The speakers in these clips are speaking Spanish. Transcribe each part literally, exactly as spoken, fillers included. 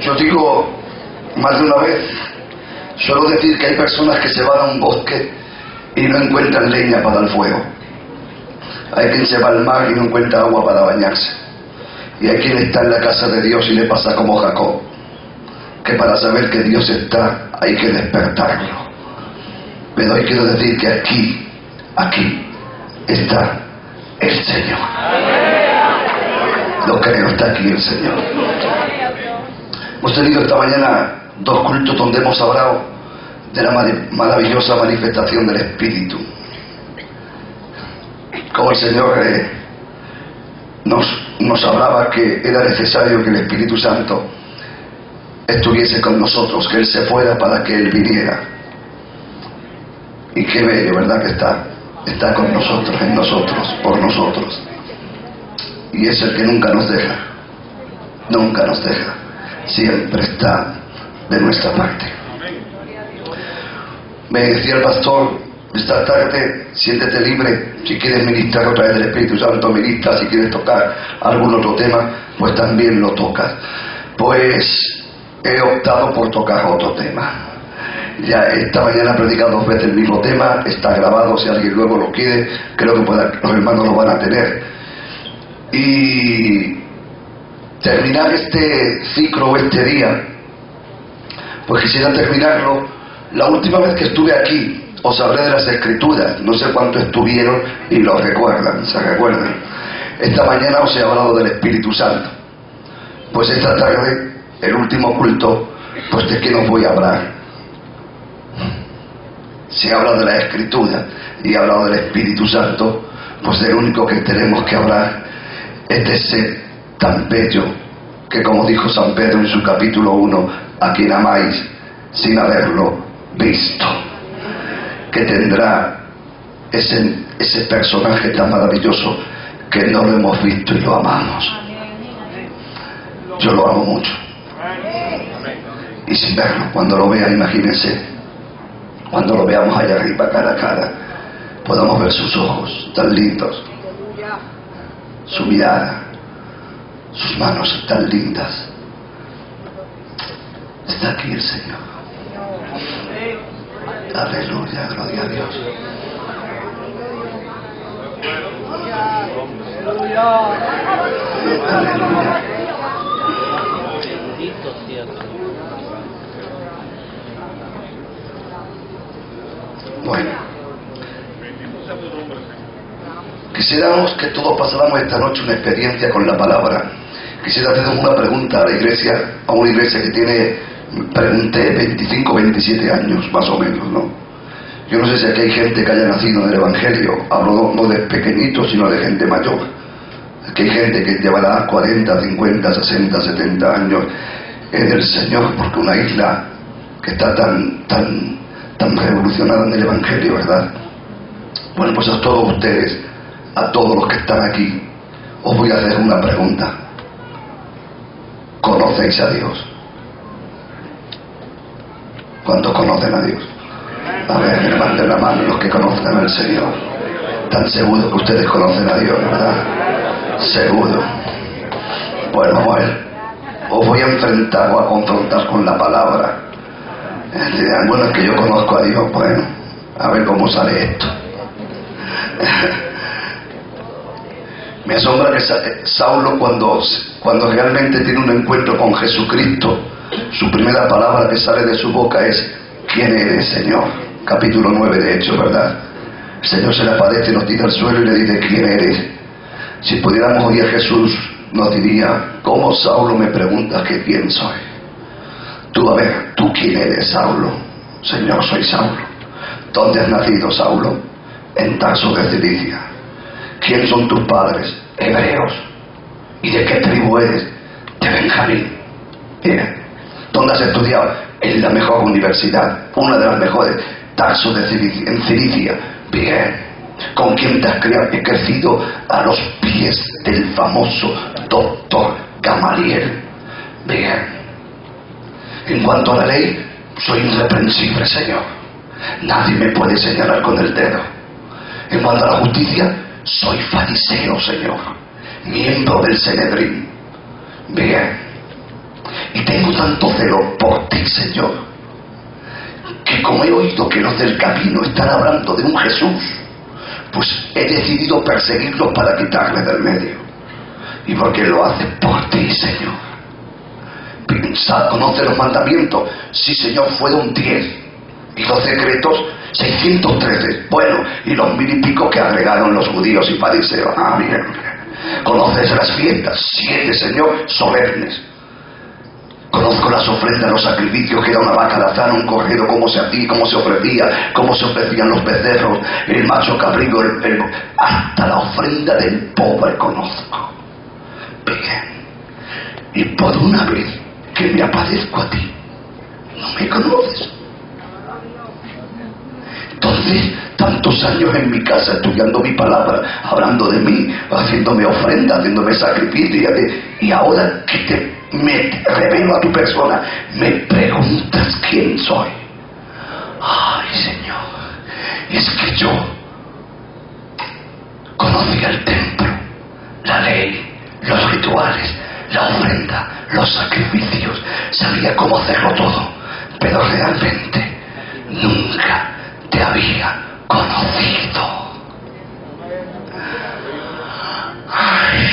Yo digo más de una vez, suelo decir que hay personas que se van a un bosque y no encuentran leña para el fuego. Hay quien se va al mar y no encuentra agua para bañarse. Y hay quien está en la casa de Dios y le pasa como Jacob, que para saber que Dios está hay que despertarlo. Pero hoy quiero decir que aquí, aquí está el Señor. Lo creo, está aquí el Señor. Hemos tenido esta mañana dos cultos donde hemos hablado de la maravillosa manifestación del Espíritu. Como el Señor eh, nos, nos hablaba que era necesario que el Espíritu Santo estuviese con nosotros, que Él se fuera para que Él viniera. Y qué bello, ¿verdad? Que está, está con nosotros, en nosotros, por nosotros. Y es el que nunca nos deja, nunca nos deja, siempre está de nuestra parte. Me decía el pastor esta tarde, siéntete libre, si quieres ministrar otra vez del Espíritu Santo, ministra, si quieres tocar algún otro tema, pues también lo tocas. Pues he optado por tocar otro tema. Ya esta mañana he predicado dos veces el mismo tema, está grabado, si alguien luego lo quiere, creo que pueda, los hermanos lo van a tener. Y terminar este ciclo, este día, pues quisiera terminarlo. La última vez que estuve aquí os hablé de las Escrituras, no sé cuánto estuvieron y lo recuerdan, se recuerdan. Esta mañana os he hablado del Espíritu Santo. Pues esta tarde, el último culto, pues de qué nos voy a hablar. Si habla de la Escritura y he hablado del Espíritu Santo, pues del único que tenemos que hablar es de ese tan bello que, como dijo San Pedro en su capítulo uno, a quien amáis sin haberlo visto, que tendrá ese, ese personaje tan maravilloso que no lo hemos visto y lo amamos. Yo lo amo mucho. Y sin verlo, cuando lo vean, imagínense, cuando lo veamos allá arriba, cara a cara, podamos ver sus ojos tan lindos, su mirada, sus manos tan lindas. Está aquí el Señor. Aleluya, gloria a Dios. Aleluya. Bueno, quisiéramos que todos pasáramos esta noche una experiencia con la palabra. Quisiera hacer una pregunta a la iglesia, a una iglesia que tiene, pregunté, veinticinco, veintisiete años más o menos, ¿no? Yo no sé si aquí hay gente que haya nacido en el Evangelio, hablo no de pequeñitos, sino de gente mayor. Aquí hay gente que llevará cuarenta, cincuenta, sesenta, setenta años en el Señor, porque una isla que está tan, tan, tan revolucionada en el Evangelio, ¿verdad? Bueno, pues a todos ustedes, a todos los que están aquí, os voy a hacer una pregunta. ¿Conocéis a Dios? ¿Cuántos conocen a Dios? A ver, levanten la mano los que conozcan al Señor. Tan seguro que ustedes conocen a Dios, ¿verdad? Seguro. Bueno, vamos a ver. Os voy a enfrentar o a confrontar con la palabra. Dirán, bueno, es que yo conozco a Dios. Bueno, a ver cómo sale esto. Me asombra que Saulo, cuando, cuando realmente tiene un encuentro con Jesucristo, su primera palabra que sale de su boca es: ¿quién eres, Señor? Capítulo nueve de Hechos, ¿verdad? El Señor se le aparece y nos tira al suelo y le dice: ¿quién eres? Si pudiéramos oír a Jesús, nos diría: ¿cómo, Saulo, me preguntas que quién soy? Tú, a ver, ¿tú quién eres, Saulo? Señor, soy Saulo. ¿Dónde has nacido, Saulo? En Tarso de Cilicia. ¿Quién son tus padres? Hebreos. ¿Y de qué tribu eres? De Benjamín. Bien. ¿Dónde has estudiado? En la mejor universidad, una de las mejores, Tarso de Cilicia, en Cilicia. Bien. ¿Con quién te has criado? He crecido a los pies del famoso doctor Gamaliel. Bien. En cuanto a la ley, soy irreprensible, Señor. Nadie me puede señalar con el dedo. En cuanto a la justicia, soy fariseo, Señor, miembro del Sanedrín. Bien. Y tengo tanto celo por ti, Señor, que como he oído que los del camino están hablando de un Jesús, pues he decidido perseguirlos para quitarle del medio. Y porque lo hace por ti, Señor. Pensad, conoce los mandamientos. Sí, Señor, fueron diez. Y los decretos, seiscientos trece. Bueno, y los mil y pico que agregaron los judíos y fariseos. Ah, mira, mira. Conoces las fiestas, siete, Señor, solemnes. Conozco las ofrendas, los sacrificios, que era una vaca lazana, un cordero, cómo se hacía, cómo se ofrecía, cómo se ofrecían los becerros, el macho cabrío, el, el, hasta la ofrenda del pobre conozco. Bien, y por una vez que me aparezco a ti, no me conoces. Entonces, tantos años en mi casa estudiando mi palabra, hablando de mí, haciéndome ofrenda, haciéndome sacrificio, y ahora que te me revelo a tu persona, me preguntas quién soy. Ay, Señor, es que yo conocía el templo, la ley, los rituales, la ofrenda, los sacrificios, sabía cómo hacerlo todo, pero realmente nunca te había conocido. Ay.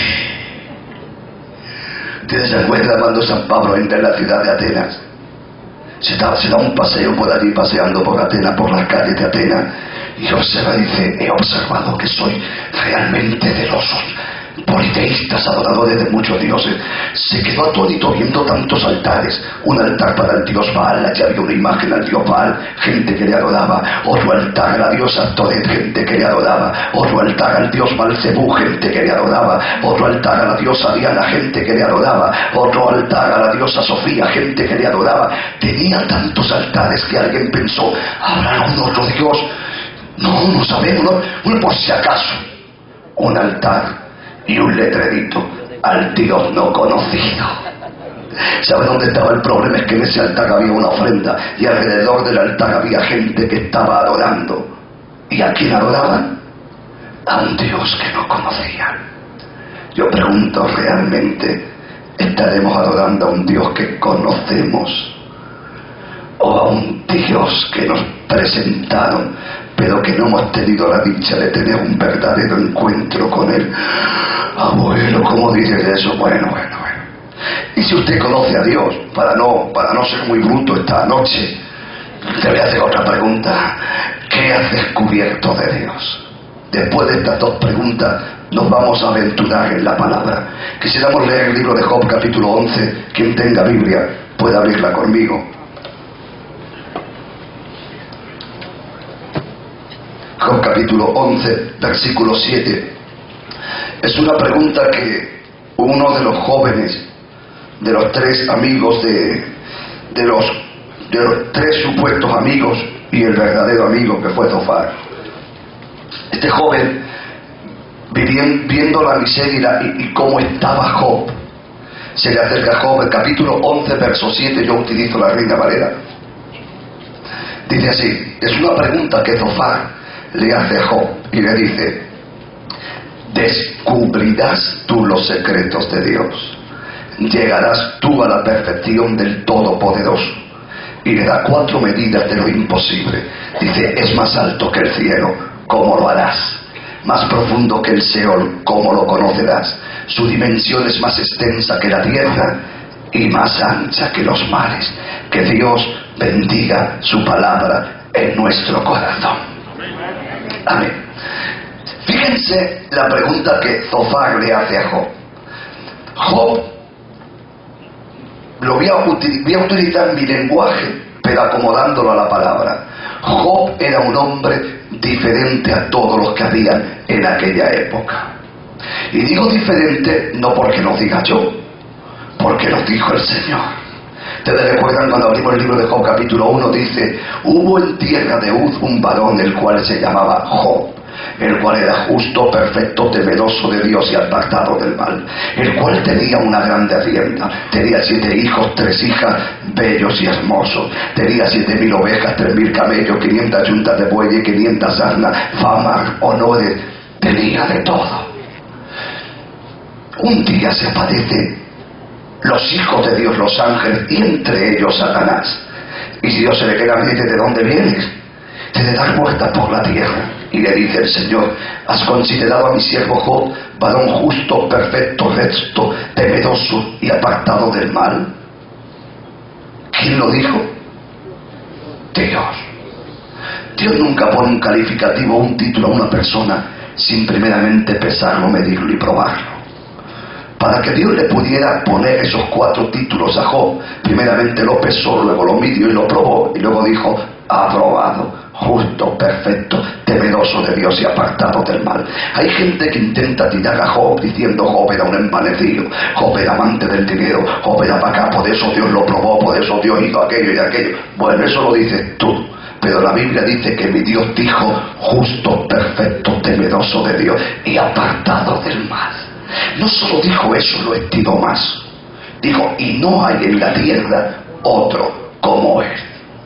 ¿Ustedes se acuerdan cuando San Pablo entra en la ciudad de Atenas? Se da, se da un paseo por allí, paseando por Atenas, por las calles de Atenas, y observa, dice, he observado que soy realmente celosos, politeístas, adoradores de muchos dioses. Se quedó atónito viendo tantos altares, un altar para el dios Baal, allí había una imagen al dios Baal, gente que le adoraba, otro altar a la diosa Toret, gente que le adoraba, otro altar al dios Malcebú, gente que le adoraba, otro altar a la diosa Diana, gente que le adoraba, otro altar a la diosa Sofía, gente que le adoraba. Tenía tantos altares que alguien pensó, ¿habrá algún otro dios? No, no sabemos, no, bueno, por si acaso, un altar y un letrerito al Dios no conocido. ¿Sabe dónde estaba el problema? Es que en ese altar había una ofrenda y alrededor del altar había gente que estaba adorando. ¿Y a quién adoraban? A un Dios que no conocían. Yo pregunto, ¿realmente estaremos adorando a un Dios que conocemos o a un Dios que nos presentaron pero que no hemos tenido la dicha de tener un verdadero encuentro con Él? Abuelo, ¿cómo dices eso? Bueno, bueno, bueno. Y si usted conoce a Dios, para no, para no ser muy bruto esta noche, te voy a hacer otra pregunta. ¿Qué has descubierto de Dios? Después de estas dos preguntas, nos vamos a aventurar en la palabra. Quisiéramos leer el libro de Job, capítulo once. Quien tenga Biblia puede abrirla conmigo. Job capítulo once, versículo siete. Es una pregunta que uno de los jóvenes, de los tres amigos de, de, los, de los tres supuestos amigos y el verdadero amigo que fue Zofar, este joven, viviendo, viendo la miseria y, y cómo estaba Job, se le acerca a Job, el capítulo once, verso siete, yo utilizo la Reina Valera. Dice así, es una pregunta que Zofar le hace a Job y le dice: ¿descubrirás tú los secretos de Dios? ¿Llegarás tú a la perfección del Todopoderoso? Y le da cuatro medidas de lo imposible. Dice: es más alto que el cielo, ¿cómo lo harás? Más profundo que el Seol, ¿cómo lo conocerás? Su dimensión es más extensa que la tierra y más ancha que los mares. Que Dios bendiga su palabra en nuestro corazón. Amén. Fíjense la pregunta que Zofar le hace a Job. Job, lo voy a, util- voy a utilizar mi lenguaje, pero acomodándolo a la palabra. Job era un hombre diferente a todos los que habían en aquella época. Y digo diferente no porque lo diga yo, porque lo dijo el Señor. Ustedes recuerdan cuando abrimos el libro de Job capítulo uno, dice: hubo en tierra de Uz un varón el cual se llamaba Job, el cual era justo, perfecto, temeroso de Dios y apartado del mal, el cual tenía una grande hacienda, tenía siete hijos, tres hijas, bellos y hermosos, tenía siete mil ovejas, tres mil camellos, quinientas yuntas de bueyes, quinientas asnas, fama, honores, tenía de todo. Un día se aparece los hijos de Dios, los ángeles, y entre ellos Satanás. Y si Dios se le queda, dice, ¿de dónde vienes? De dar vueltas por la tierra. Y le dice el Señor, ¿has considerado a mi siervo Job, varón justo, perfecto, recto, temeroso y apartado del mal? ¿Quién lo dijo? Dios. Dios nunca pone un calificativo o un título a una persona sin primeramente pesarlo, medirlo y probarlo. Para que Dios le pudiera poner esos cuatro títulos a Job, primeramente lo pesó, luego lo midió y lo probó, y luego dijo, aprobado, justo, perfecto, temeroso de Dios y apartado del mal. Hay gente que intenta tirar a Job diciendo Job era un envanecido, Job era amante del dinero, Job era para acá, por eso Dios lo probó, por eso Dios hizo aquello y aquello. Bueno, eso lo dices tú, pero la Biblia dice que mi Dios dijo justo, perfecto, temeroso de Dios y apartado del mal. No solo dijo eso, lo estiró más. Dijo, y no hay en la tierra otro como él.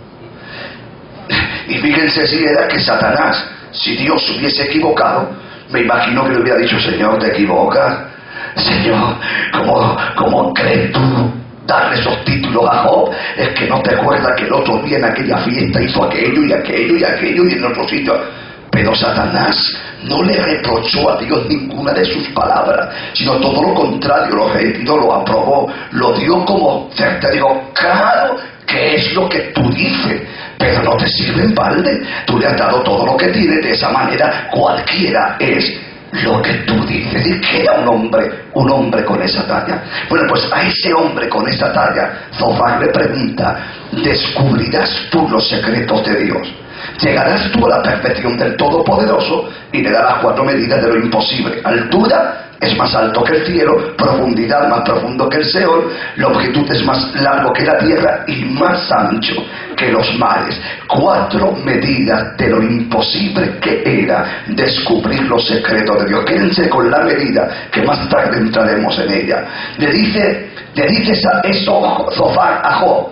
Y fíjense si era que Satanás, si Dios se hubiese equivocado, me imagino que le hubiera dicho, Señor, te equivocas. Señor, ¿cómo, cómo crees tú darle esos títulos a Job? Es que no te acuerdas que el otro día en aquella fiesta hizo aquello y aquello y aquello y en otro sitio. Pero Satanás no le reprochó a Dios ninguna de sus palabras, sino todo lo contrario, lo retiró, lo aprobó, lo dio como certeza. Digo, claro que es lo que tú dices, pero no te sirve en balde. Tú le has dado todo lo que tienes, de esa manera cualquiera es lo que tú dices. ¿Y qué era un hombre? Un hombre con esa talla. Bueno, pues a ese hombre con esa talla, Zofar le pregunta, ¿descubrirás tú los secretos de Dios? ¿Llegarás tú a la perfección del Todopoderoso? Y le da las cuatro medidas de lo imposible. Altura es más alto que el cielo, profundidad más profundo que el Seol, longitud es más largo que la tierra y más ancho que los mares. Cuatro medidas de lo imposible que era descubrir los secretos de Dios. Quédense con la medida que más tarde entraremos en ella. Le dice, le dice eso Zofar a Job.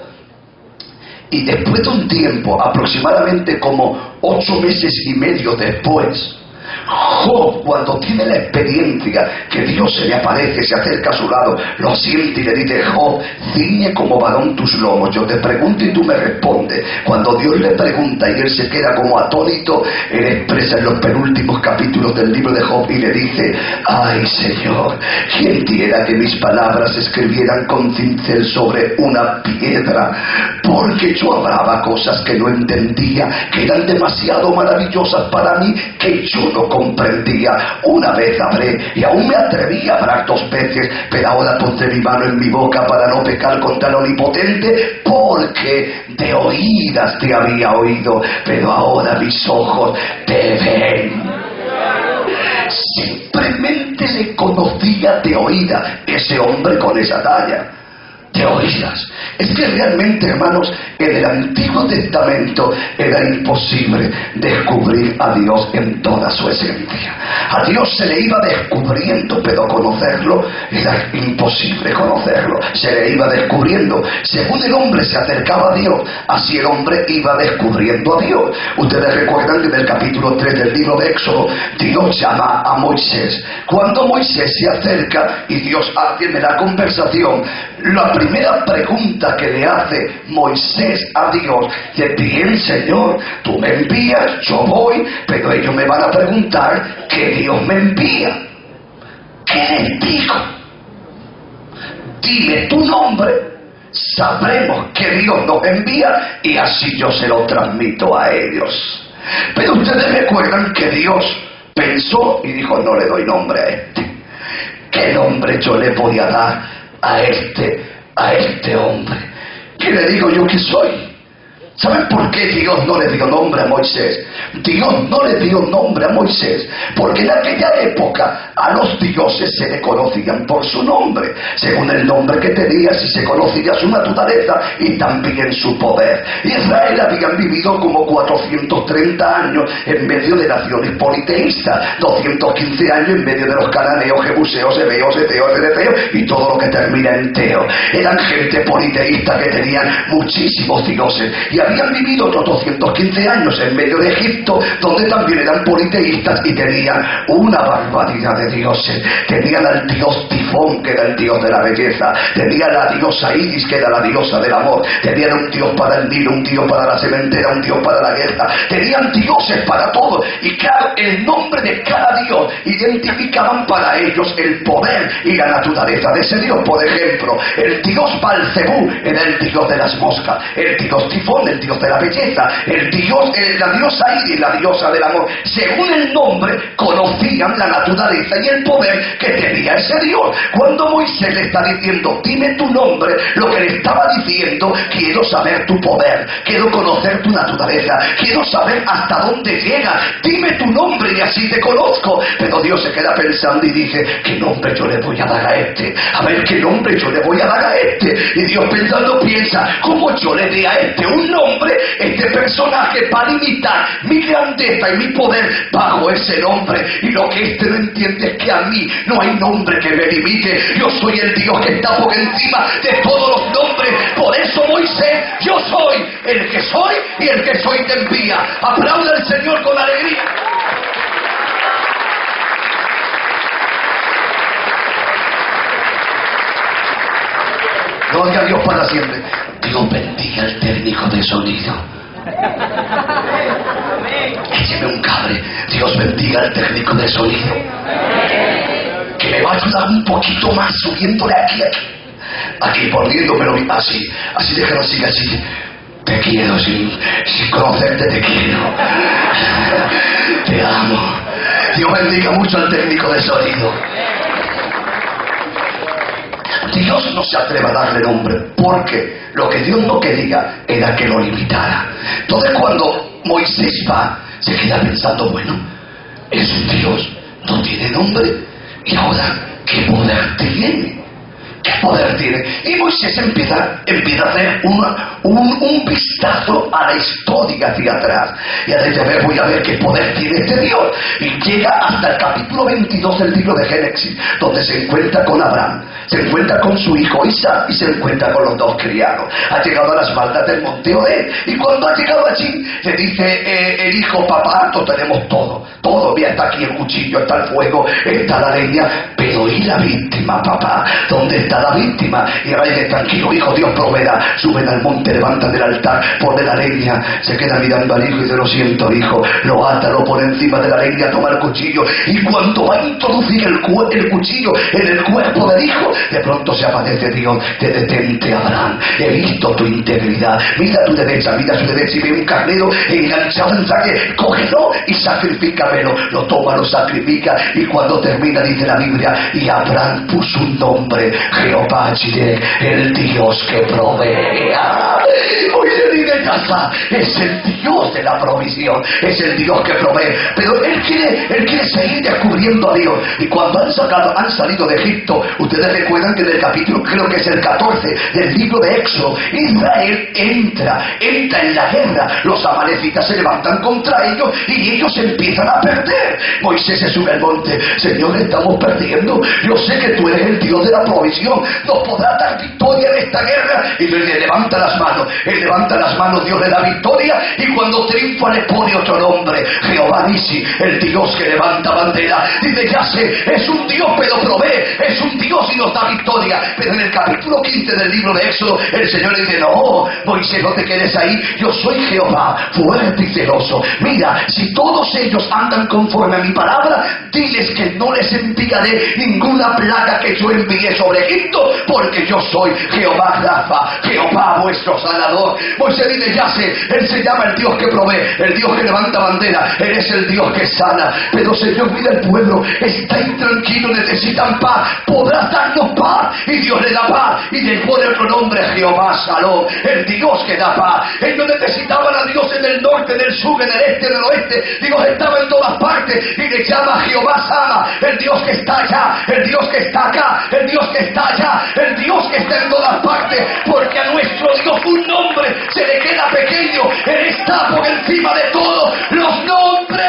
Y después de un tiempo, aproximadamente como ocho meses y medio después, Job, cuando tiene la experiencia que Dios se le aparece, se acerca a su lado, lo siente y le dice, Job, ciñe como varón tus lomos, yo te pregunto y tú me respondes. Cuando Dios le pregunta y él se queda como atónito, él expresa en los penúltimos capítulos del libro de Job y le dice, ay Señor, ¿quién quiera que mis palabras se escribieran con cincel sobre una piedra? Porque yo hablaba cosas que no entendía, que eran demasiado maravillosas para mí, que yo no comprendía. Una vez hablé y aún me atreví a hablar dos veces, pero ahora pondré mi mano en mi boca para no pecar contra el Omnipotente, porque de oídas te había oído, pero ahora mis ojos te ven. Simplemente le conocía de oída ese hombre con esa talla. De oídas. Es que realmente, hermanos, en el Antiguo Testamento era imposible descubrir a Dios en toda su esencia. A Dios se le iba descubriendo, pero conocerlo era imposible conocerlo. Se le iba descubriendo. Según el hombre se acercaba a Dios, así el hombre iba descubriendo a Dios. Ustedes recuerdan que en el capítulo tres del libro de Éxodo, Dios llama a Moisés. Cuando Moisés se acerca y Dios tiene la conversación, la primera pregunta que le hace Moisés a Dios, dice, bien Señor, tú me envías, yo voy, pero ellos me van a preguntar que Dios me envía. ¿Qué les digo? Dime tu nombre, sabremos que Dios nos envía y así yo se lo transmito a ellos. Pero ustedes recuerdan que Dios pensó y dijo, no le doy nombre a este. ¿Qué nombre yo le voy a dar a este, a este hombre? ¿Qué le digo yo que soy? ¿Saben por qué Dios no le dio nombre a Moisés? Dios no le dio nombre a Moisés porque en aquella época a los dioses se le conocían por su nombre, según el nombre que tenías, y se conocía su naturaleza y también su poder. Israel habían vivido como cuatrocientos treinta años en medio de naciones politeístas, doscientos quince años en medio de los cananeos, jebuseos, heveos, eteos, ereteos y todo lo que termina en teo. Eran gente politeísta que tenían muchísimos dioses y habían vivido otros doscientos quince años en medio de Egipto, donde también eran politeístas y tenían una barbaridad de dioses. Tenían al dios Tifón, que era el dios de la belleza, tenían a la diosa Iris, que era la diosa del amor, tenían un dios para el Nilo, un dios para la cementera, un dios para la guerra, tenían dioses para todo, y claro, el nombre de cada dios identificaban para ellos el poder y la naturaleza de ese dios. Por ejemplo, el dios Balcebú era el dios de las moscas, el dios Tifón, el dios de la belleza, el dios, el, la diosa Iris, la diosa del amor. Según el nombre conocían la naturaleza y el poder que tenía ese dios. Cuando Moisés le está diciendo dime tu nombre, lo que le estaba diciendo, quiero saber tu poder, quiero conocer tu naturaleza, quiero saber hasta dónde llegas, dime tu nombre y así te conozco. Pero Dios se queda pensando y dice, ¿qué nombre yo le voy a dar a este? A ver, ¿qué nombre yo le voy a dar a este? Y Dios pensando piensa, ¿cómo yo le dé a este un nombre? Este personaje va a limitar mi grandeza y mi poder bajo ese nombre. Y lo que este no entiende es que a mí no hay nombre que me limite. Yo soy el Dios que está por encima de todos los nombres. Por eso Moisés, yo soy el que soy y el que soy te envía. Aplauda al Señor con alegría. Gloria a Dios para siempre. Dios bendiga al técnico de sonido. Écheme un cable. Dios bendiga al técnico de sonido, que me va a ayudar un poquito más subiéndole aquí, aquí, aquí poniéndomelo así, así déjalo así, así. Te quiero sin, sin conocerte, te quiero. Te amo. Dios bendiga mucho al técnico de sonido. Dios no se atreve a darle nombre, porque lo que Dios no quería era que lo limitara. Entonces cuando Moisés va, se queda pensando, bueno, es un Dios, no tiene nombre, y ahora, ¿qué poder tiene? ¿Qué poder tiene? Y Moisés empieza, empieza a hacer una, un, un vistazo a la historia hacia atrás. Y a decir, a ver, voy a ver qué poder tiene este Dios. Y llega hasta el capítulo veintidós del libro de Génesis, donde se encuentra con Abraham, se encuentra con su hijo Isaac y se encuentra con los dos criados. Ha llegado a las faldas del monte Oreb. Y cuando ha llegado allí, le dice eh, el hijo, papá, lo tenemos todo. Todo, mira, está aquí el cuchillo, está el fuego, está la leña. Pero ¿y la víctima, papá? ¿Dónde está la víctima? Y ahora dice, tranquilo, hijo, Dios proveerá. Suben al monte, levantan del altar, pone la leña. Se queda mirando al hijo y dice, lo siento, hijo. Lo ata, lo pone encima de la leña, toma el cuchillo. Y cuando va a introducir el, cu el cuchillo en el cuerpo del hijo, de pronto se aparece Dios. Te detente, Abraham. He visto tu integridad. Mira tu derecha, mira su derecha y ve un carnero enganchado en sangre. Cógelo y sacrifícamelo. Lo toma, lo sacrifica. Y cuando termina, dice la Biblia, y Abraham puso un nombre, Jehová Jireh, el Dios que provee. Moisés dice, casa, es el Dios de la provisión, es el Dios que provee. Pero él quiere, él quiere seguir descubriendo a Dios. Y cuando han sacado, han salido de Egipto, ustedes recuerdan que en el capítulo, creo que es el catorce del libro de Éxodo, Israel entra, entra en la guerra. Los amalecitas se levantan contra ellos y ellos empiezan a perder. Moisés se sube al monte, Señor, estamos perdiendo. Yo sé que tú eres el Dios de la provisión, nos podrás dar victoria en esta guerra. Y le levanta las manos, él levanta las manos, Dios le da victoria. Y cuando triunfa le pone otro nombre, Jehová Nisi, el Dios que levanta bandera. Dice, ya sé, es un Dios pero provee, es un Dios y nos da victoria. Pero en el capítulo quince del libro de Éxodo, el Señor le dice, no, Moisés, no te quedes ahí, yo soy Jehová, fuerte y celoso. Mira, si todos ellos andan conforme a mi palabra, diles que no les enviaré ninguna plaga que yo envié sobre Egipto, porque yo soy Jehová Rafa, Jehová vuestro sanador. Moisés dice, ya sé, él se llama el Dios que provee, el Dios que levanta bandera, él es el Dios que sana. Pero Señor, mira el pueblo, está intranquilo, necesitan paz, podrás darnos paz. Y Dios le da paz y le pone otro nombre, Jehová Salón, el Dios que da paz. Ellos necesitaban a Dios en el norte, en el sur, en el este, en el oeste. Dios estaba en todas partes y le llama Jehová Sama, el Dios que está allá, el Dios que está acá, el Dios que está allá, el Dios que está en todas partes, porque a nuestro Dios un nombre se le queda pequeño. Él está por encima de todos los nombres.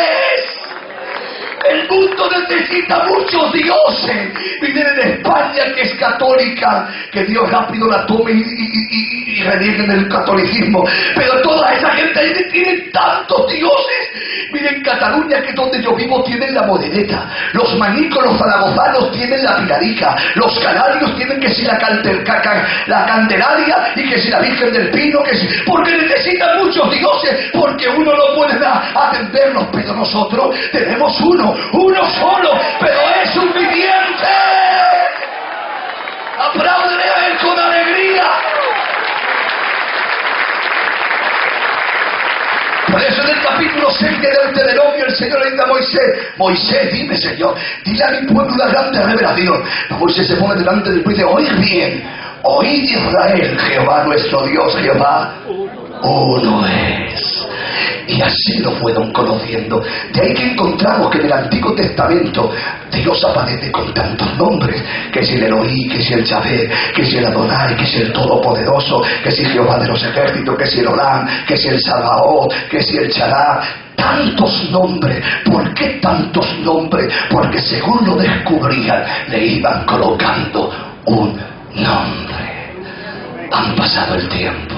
El mundo necesita muchos dioses. Vienen en España, que es católica, que Dios rápido la tome y, y, y, y renieguen el catolicismo, pero toda esa gente ahí tiene tantos dioses. Miren, Cataluña, que es donde yo vivo, tienen la moreneta, los manicos, los zaragozanos tienen la pilarica, los canarios tienen que si la, calter, caca, la candelaria y que si la Virgen del Pino, que si, porque necesitan muchos dioses, porque uno no puede atenderlos, pero nosotros tenemos uno, uno solo, pero es suficiente. Apláudele a él con alegría. Por eso en el capítulo seis de Deuteronomio el Señor le dice a Moisés: Moisés, dime, Señor, dile a mi pueblo una grande revelación. Moisés se pone delante del pueblo y dice: oíd bien, oíd Israel, Jehová nuestro Dios, Jehová uno es. Y así lo fueron conociendo. De ahí que encontramos que en el Antiguo Testamento Dios aparece con tantos nombres, que si el Elohim, que si el Yahvé, que si el Adonai, que si el Todopoderoso, que si Jehová de los ejércitos, que si el Olam, que si el Sabaoth, que si el Chará. Tantos nombres. ¿Por qué tantos nombres? Porque según lo descubrían, le iban colocando un nombre. Han pasado el tiempo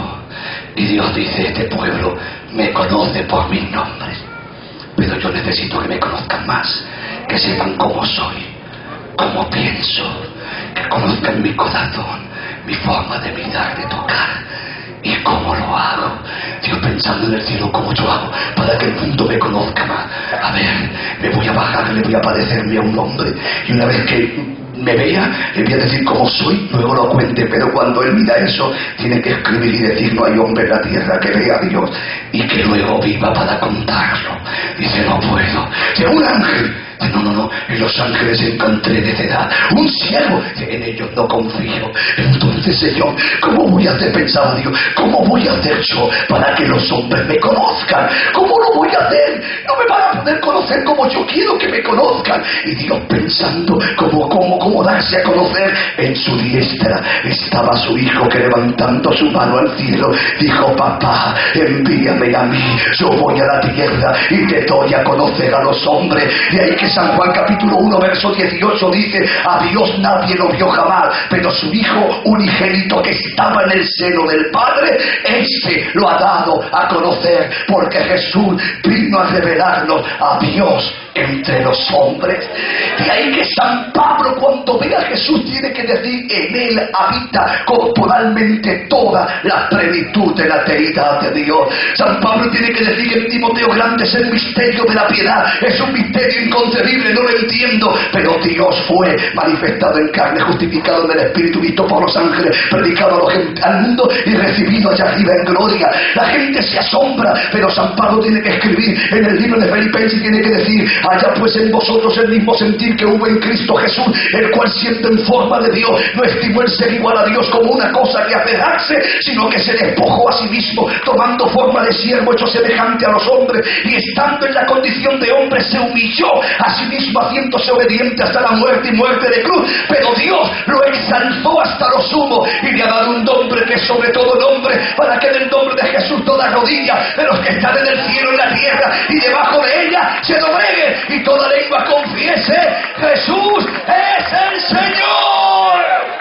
y Dios dice: este pueblo me conoce por mis nombres, pero yo necesito que me conozcan más, que sepan cómo soy, cómo pienso, que conozcan mi corazón, mi forma de mirar, de tocar y cómo lo hago. Dios, pensando en el cielo, cómo yo hago para que el mundo me conozca más. A ver, me voy a bajar, le voy a parecerme a un hombre, y una vez que me vea, le voy a decir cómo soy, luego lo cuente. Pero cuando él mira eso, tiene que escribir y decir: no hay hombre en la tierra que vea a Dios y que luego viva para contarlo. Dice: no puedo. Dice: un ángel. Dice: no, no, no, en los ángeles encontré necedad. Un siervo. Dice: en ellos no confío. Entonces, Señor, ¿cómo voy a hacer? Pensaba Dios, ¿cómo voy a hacer yo para que los hombres me conozcan? ¿Cómo lo voy a hacer? No me van a poder conocer como yo quiero que me conozcan. Y Dios, pensando cómo, cómo, cómo darse a conocer, en su diestra estaba su hijo, que levantando su mano al cielo dijo: papá, envíame a mí, yo voy a la tierra y te doy a conocer a los hombres. De ahí que San Juan capítulo uno verso dieciocho dice: a Dios nadie lo vio jamás, pero su hijo unigénito, que estaba en el seno del Padre, este lo ha dado a conocer, porque Jesús vino a revelarnos a Dios entre los hombres. De ahí que San Pablo, cuando ve a Jesús, tiene que decir: en él habita corporalmente toda la plenitud de la deidad de Dios. San Pablo tiene que decir que en Timoteo: grande es el misterio de la piedad, es un misterio inconcebible, no lo entiendo, pero Dios fue manifestado en carne, justificado en el Espíritu, visto por los ángeles, predicado a los gente, al mundo y recibido allá arriba en gloria. La gente se asombra, pero San Pablo tiene que escribir en el libro de Filipenses y tiene que decir: haya pues en vosotros el mismo sentir que hubo en Cristo Jesús, el cual, siendo en forma de Dios, no estimó el ser igual a Dios como una cosa que aferrarse, sino que se despojó a sí mismo, tomando forma de siervo, hecho semejante a los hombres, y estando en la condición de hombre, se humilló a sí mismo, haciéndose obediente hasta la muerte y muerte de cruz. Pero Dios lo exaltó hasta lo sumo y le ha dado un nombre que es sobre todo nombre, para que en el nombre de Jesús toda rodilla de los que están en el cielo, en la tierra y debajo de ella se dobleguen, y toda lengua confiese: Jesús es el Señor.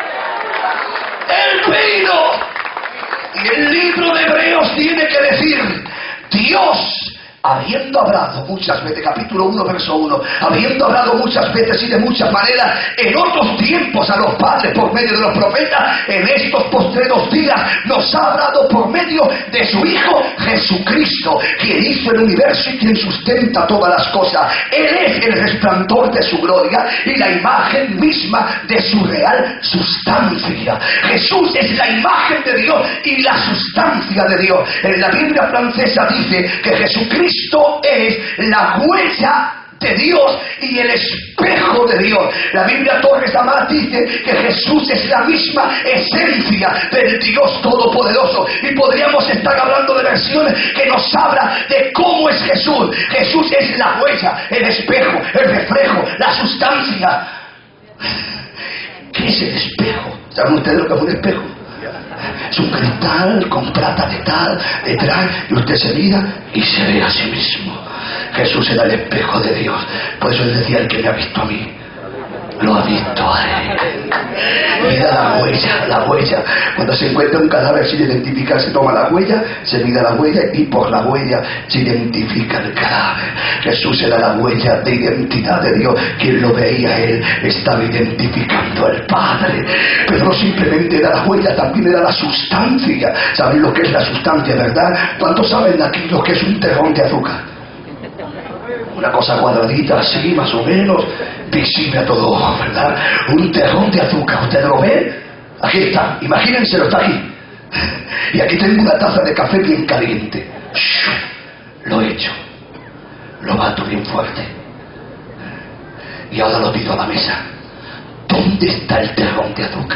Él vino. Y el libro de Hebreos tiene que decir: Dios, habiendo hablado muchas veces, capítulo uno verso uno, habiendo hablado muchas veces y de muchas maneras en otros tiempos a los padres por medio de los profetas, en estos postreros días nos ha hablado por medio de su Hijo Jesucristo, quien hizo el universo y quien sustenta todas las cosas. Él es el resplandor de su gloria y la imagen misma de su real sustancia. Jesús es la imagen de Dios y la sustancia de Dios. En la Biblia francesa dice que Jesucristo Cristo es la huella de Dios y el espejo de Dios. La Biblia Torres Amat dice que Jesús es la misma esencia del Dios Todopoderoso, y podríamos estar hablando de versiones que nos habla de cómo es Jesús. Jesús es la huella, el espejo, el reflejo, la sustancia. ¿Qué es el espejo? ¿Saben ustedes lo que es un espejo? Es un cristal con plata de tal, detrás, y usted se mira y se ve a sí mismo. Jesús era el espejo de Dios. Por eso él decía: el que me ha visto a mí, lo ha visto a él. Mira la huella, la huella. Cuando se encuentra un cadáver sin identificar, se toma la huella, se mira la huella y por la huella se identifica el cadáver. Jesús era la huella de identidad de Dios. Quien lo veía a él estaba identificando al Padre. Pero no simplemente era la huella, también era la sustancia. ¿Saben lo que es la sustancia, verdad? ¿Cuántos saben aquí lo que es un terrón de azúcar? Una cosa cuadradita así, más o menos, visible a todo ojo, ¿verdad? Un terrón de azúcar, ¿ustedes lo ven? Aquí está, imagínenselo, está aquí. Y aquí tengo una taza de café bien caliente. Lo he hecho, lo bato bien fuerte. Y ahora lo pido a la mesa. ¿Dónde está el terrón de azúcar?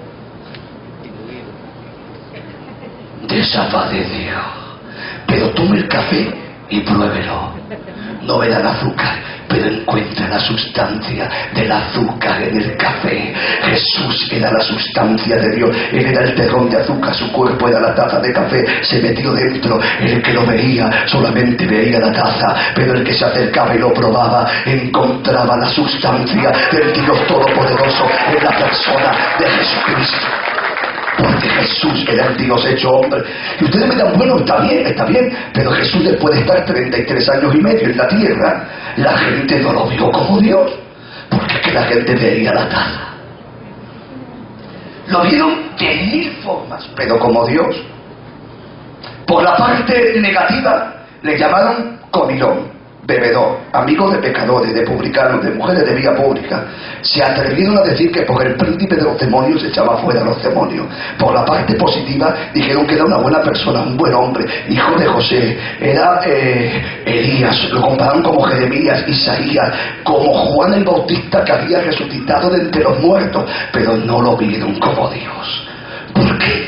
Desapareció. Pero tome el café y pruébelo. No verá el azúcar, pero encuentra la sustancia del azúcar en el café. Jesús era la sustancia de Dios. Él era el terrón de azúcar, su cuerpo era la taza de café. Se metió dentro. El que lo veía solamente veía la taza, pero el que se acercaba y lo probaba encontraba la sustancia del Dios Todopoderoso en la persona de Jesucristo. Porque Jesús era el Dios hecho hombre. Y ustedes me dirán, bueno, está bien, está bien, pero Jesús, después de estar treinta y tres años y medio en la tierra, la gente no lo vio como Dios, porque es que la gente veía la taza. Lo vieron de mil formas, pero como Dios. Por la parte negativa le llamaron comilón, bebedor, amigo de pecadores, de publicanos, de mujeres de vía pública. Se atrevieron a decir que por el príncipe de los demonios echaba fuera a los demonios. Por la parte positiva dijeron que era una buena persona, un buen hombre, hijo de José. Era eh, Elías, lo compararon como Jeremías, Isaías, como Juan el Bautista, que había resucitado de entre los muertos, pero no lo vieron como Dios. ¿Por qué?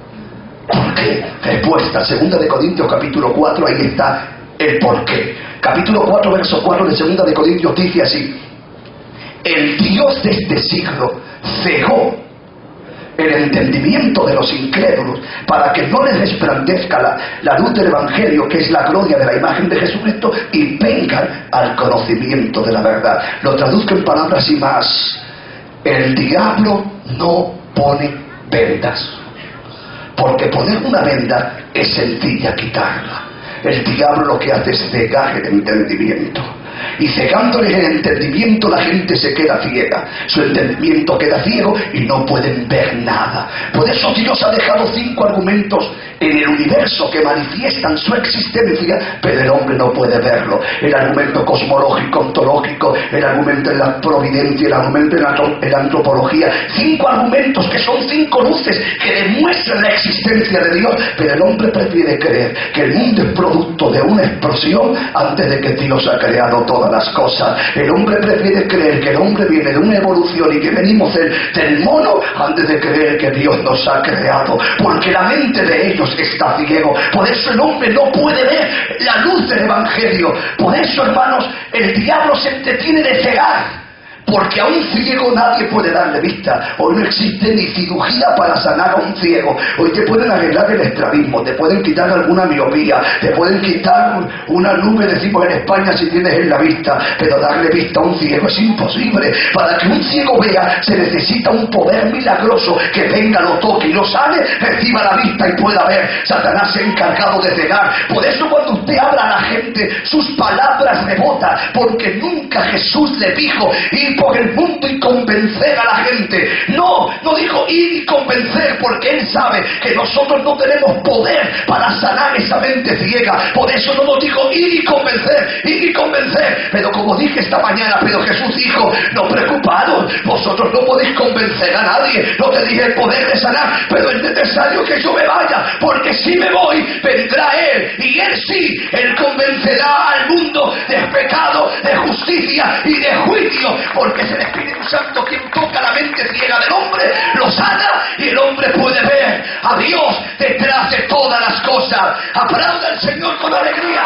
¿Por qué? Respuesta, segunda de Corintios capítulo cuatro, ahí está el por qué. Capítulo cuatro, verso cuatro de segunda de Corintios dice así: el Dios de este siglo cegó el entendimiento de los incrédulos para que no les resplandezca la, la luz del Evangelio, que es la gloria de la imagen de Jesucristo, y vengan al conocimiento de la verdad. Lo traduzco en palabras y más: el diablo no pone vendas, porque poner una venda es sencilla quitarla. El diablo lo que hace es cegar el entendimiento. Y cegándoles el entendimiento, la gente se queda ciega. Su entendimiento queda ciego y no pueden ver nada. Por eso Dios ha dejado cinco argumentos en el universo que manifiestan su existencia, pero el hombre no puede verlo. El argumento cosmológico, ontológico, el argumento de la providencia, el argumento de la antropología. Cinco argumentos que son cinco luces que demuestran la existencia de Dios, pero el hombre prefiere creer que el mundo es producto de una explosión antes de que Dios ha creado todas las cosas. El hombre prefiere creer que el hombre viene de una evolución y que venimos del, del mono antes de creer que Dios nos ha creado, porque la mente de ellos está ciego. Por eso el hombre no puede ver la luz del Evangelio. Por eso, hermanos, el diablo se entretiene de cegar, porque a un ciego nadie puede darle vista. Hoy no existe ni cirugía para sanar a un ciego. Hoy te pueden arreglar el estrabismo, te pueden quitar alguna miopía, te pueden quitar una nube, decimos en España, si tienes en la vista, pero darle vista a un ciego es imposible. Para que un ciego vea se necesita un poder milagroso, que venga, lo toque y lo sane, reciba la vista y pueda ver. Satanás se ha encargado de cegar. Por eso cuando usted habla a la gente, sus palabras rebotan, porque nunca Jesús le dijo ir por el mundo y convencer a la gente. No, no dijo ir y convencer, porque él sabe que nosotros no tenemos poder para sanar esa mente ciega. Por eso no nos dijo ir y convencer, ir y convencer. Pero como dije esta mañana, pero Jesús dijo, no preocupados, vosotros no podéis convencer a nadie. No te dije el poder de sanar, pero es necesario que yo me vaya, porque si me voy, vendrá él, y él sí, él convencerá al mundo de pecado, de justicia y de juicio, porque es el Espíritu Santo quien toca la mente ciega del hombre, lo sana, y el hombre puede ver a Dios detrás de todas las cosas. Aplauda al Señor con alegría.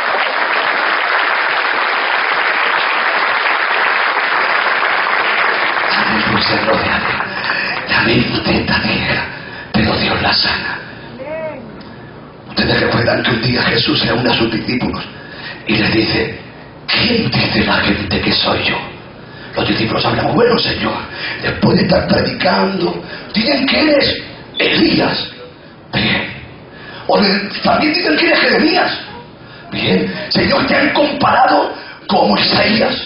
Aleluya, la mente está ciega, pero Dios la sana. Ustedes recuerdan que un día Jesús se une a sus discípulos y les dice: ¿quién dice la gente que soy yo? Los discípulos hablamos, bueno Señor, después de estar predicando, dicen que eres Elías. Bien. O también dicen que eres Jeremías. Bien. Señor, te han comparado como Isaías,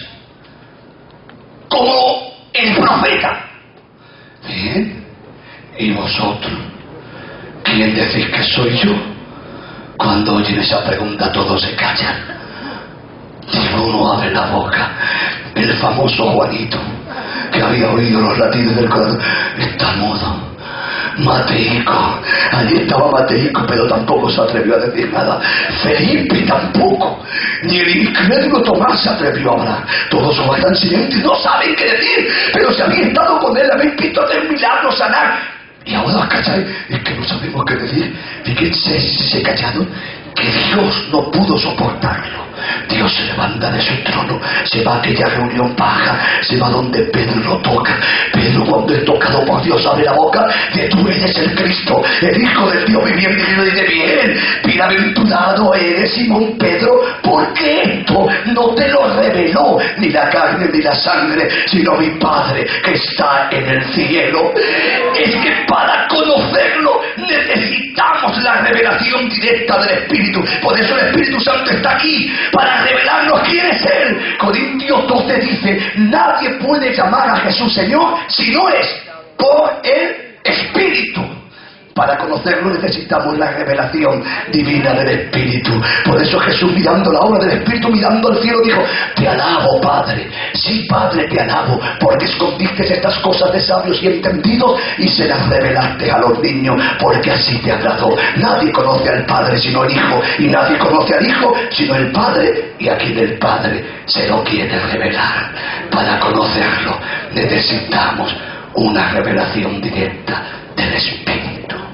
como el profeta. Bien. ¿Y vosotros? ¿Quién decís que soy yo? Cuando oyen esa pregunta todos se callan. Ninguno abre la boca. El famoso Juanito, que había oído los latidos del corazón, está mudo. Mateico, allí estaba Mateico, pero tampoco se atrevió a decir nada. Felipe tampoco, ni el incrédulo Tomás se atrevió a hablar. Todos guardan silencio y no saben qué decir, pero si habéis estado con él, habéis visto hacer milagros, sanar. Y ahora os calláis, es que no sabemos qué decir. Fíjense si se callaron, que Dios no pudo soportarlo. Dios se levanta de su trono, se va a aquella reunión baja, se va donde Pedro lo toca. Pedro, cuando es tocado por Dios, abre la boca, que tú eres el Cristo, el Hijo del Dios viviente, y le dice, bien, bienaventurado eres Simón Pedro, porque esto no te lo reveló ni la carne ni la sangre, sino mi Padre que está en el cielo. Es que para conocerlo necesitamos la revelación directa del Espíritu. Por eso el Espíritu Santo está aquí, para revelarnos quién es Él. Corintios doce dice, nadie puede llamar a Jesús Señor si no es por el Espíritu. Para conocerlo necesitamos la revelación divina del Espíritu. Por eso Jesús, mirando la obra del Espíritu, mirando al cielo, dijo, te alabo, Padre. Sí, Padre, te alabo, porque escondiste estas cosas de sabios y entendidos y se las revelaste a los niños, porque así te agradó. Nadie conoce al Padre sino el Hijo, y nadie conoce al Hijo sino el Padre, y a quien el Padre se lo quiere revelar. Para conocerlo necesitamos una revelación directa del Espíritu.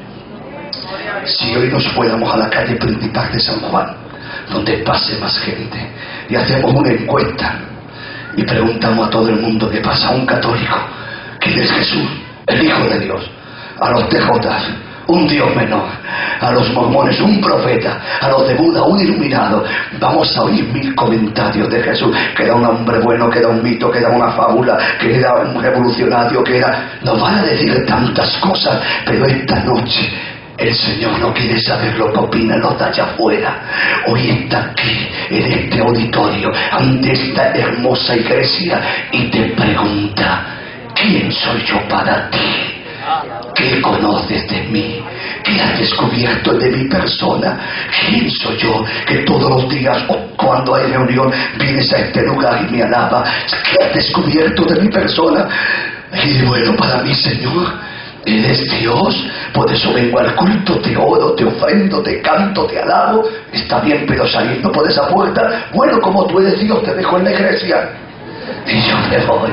Si hoy nos fuéramos a la calle principal de San Juan, donde pase más gente, y hacemos una encuesta y preguntamos a todo el mundo qué pasa, a un católico, ¿quién es Jesús? El Hijo de Dios. A los tejotas, un Dios menor. A los mormones, un profeta. A los de Buda, un iluminado. Vamos a oír mil comentarios de Jesús, que era un hombre bueno, que era un mito, que era una fábula, que era un revolucionario, que era... Nos van a decir tantas cosas, pero esta noche el Señor no quiere saber lo que opinan los de allá afuera. Hoy está aquí, en este auditorio, ante esta hermosa iglesia, y te pregunta, ¿quién soy yo para ti? ¿Qué conoces de mí? ¿Qué has descubierto de mi persona? ¿Quién soy yo que todos los días o cuando hay reunión vienes a este lugar y me alabas? ¿Qué has descubierto de mi persona? Y bueno, para mí, Señor, eres Dios, por eso vengo al culto, te oro, te ofrendo, te canto, te alabo. Está bien, pero saliendo por esa puerta, bueno, como tú eres Dios, te dejo en la iglesia y yo me voy.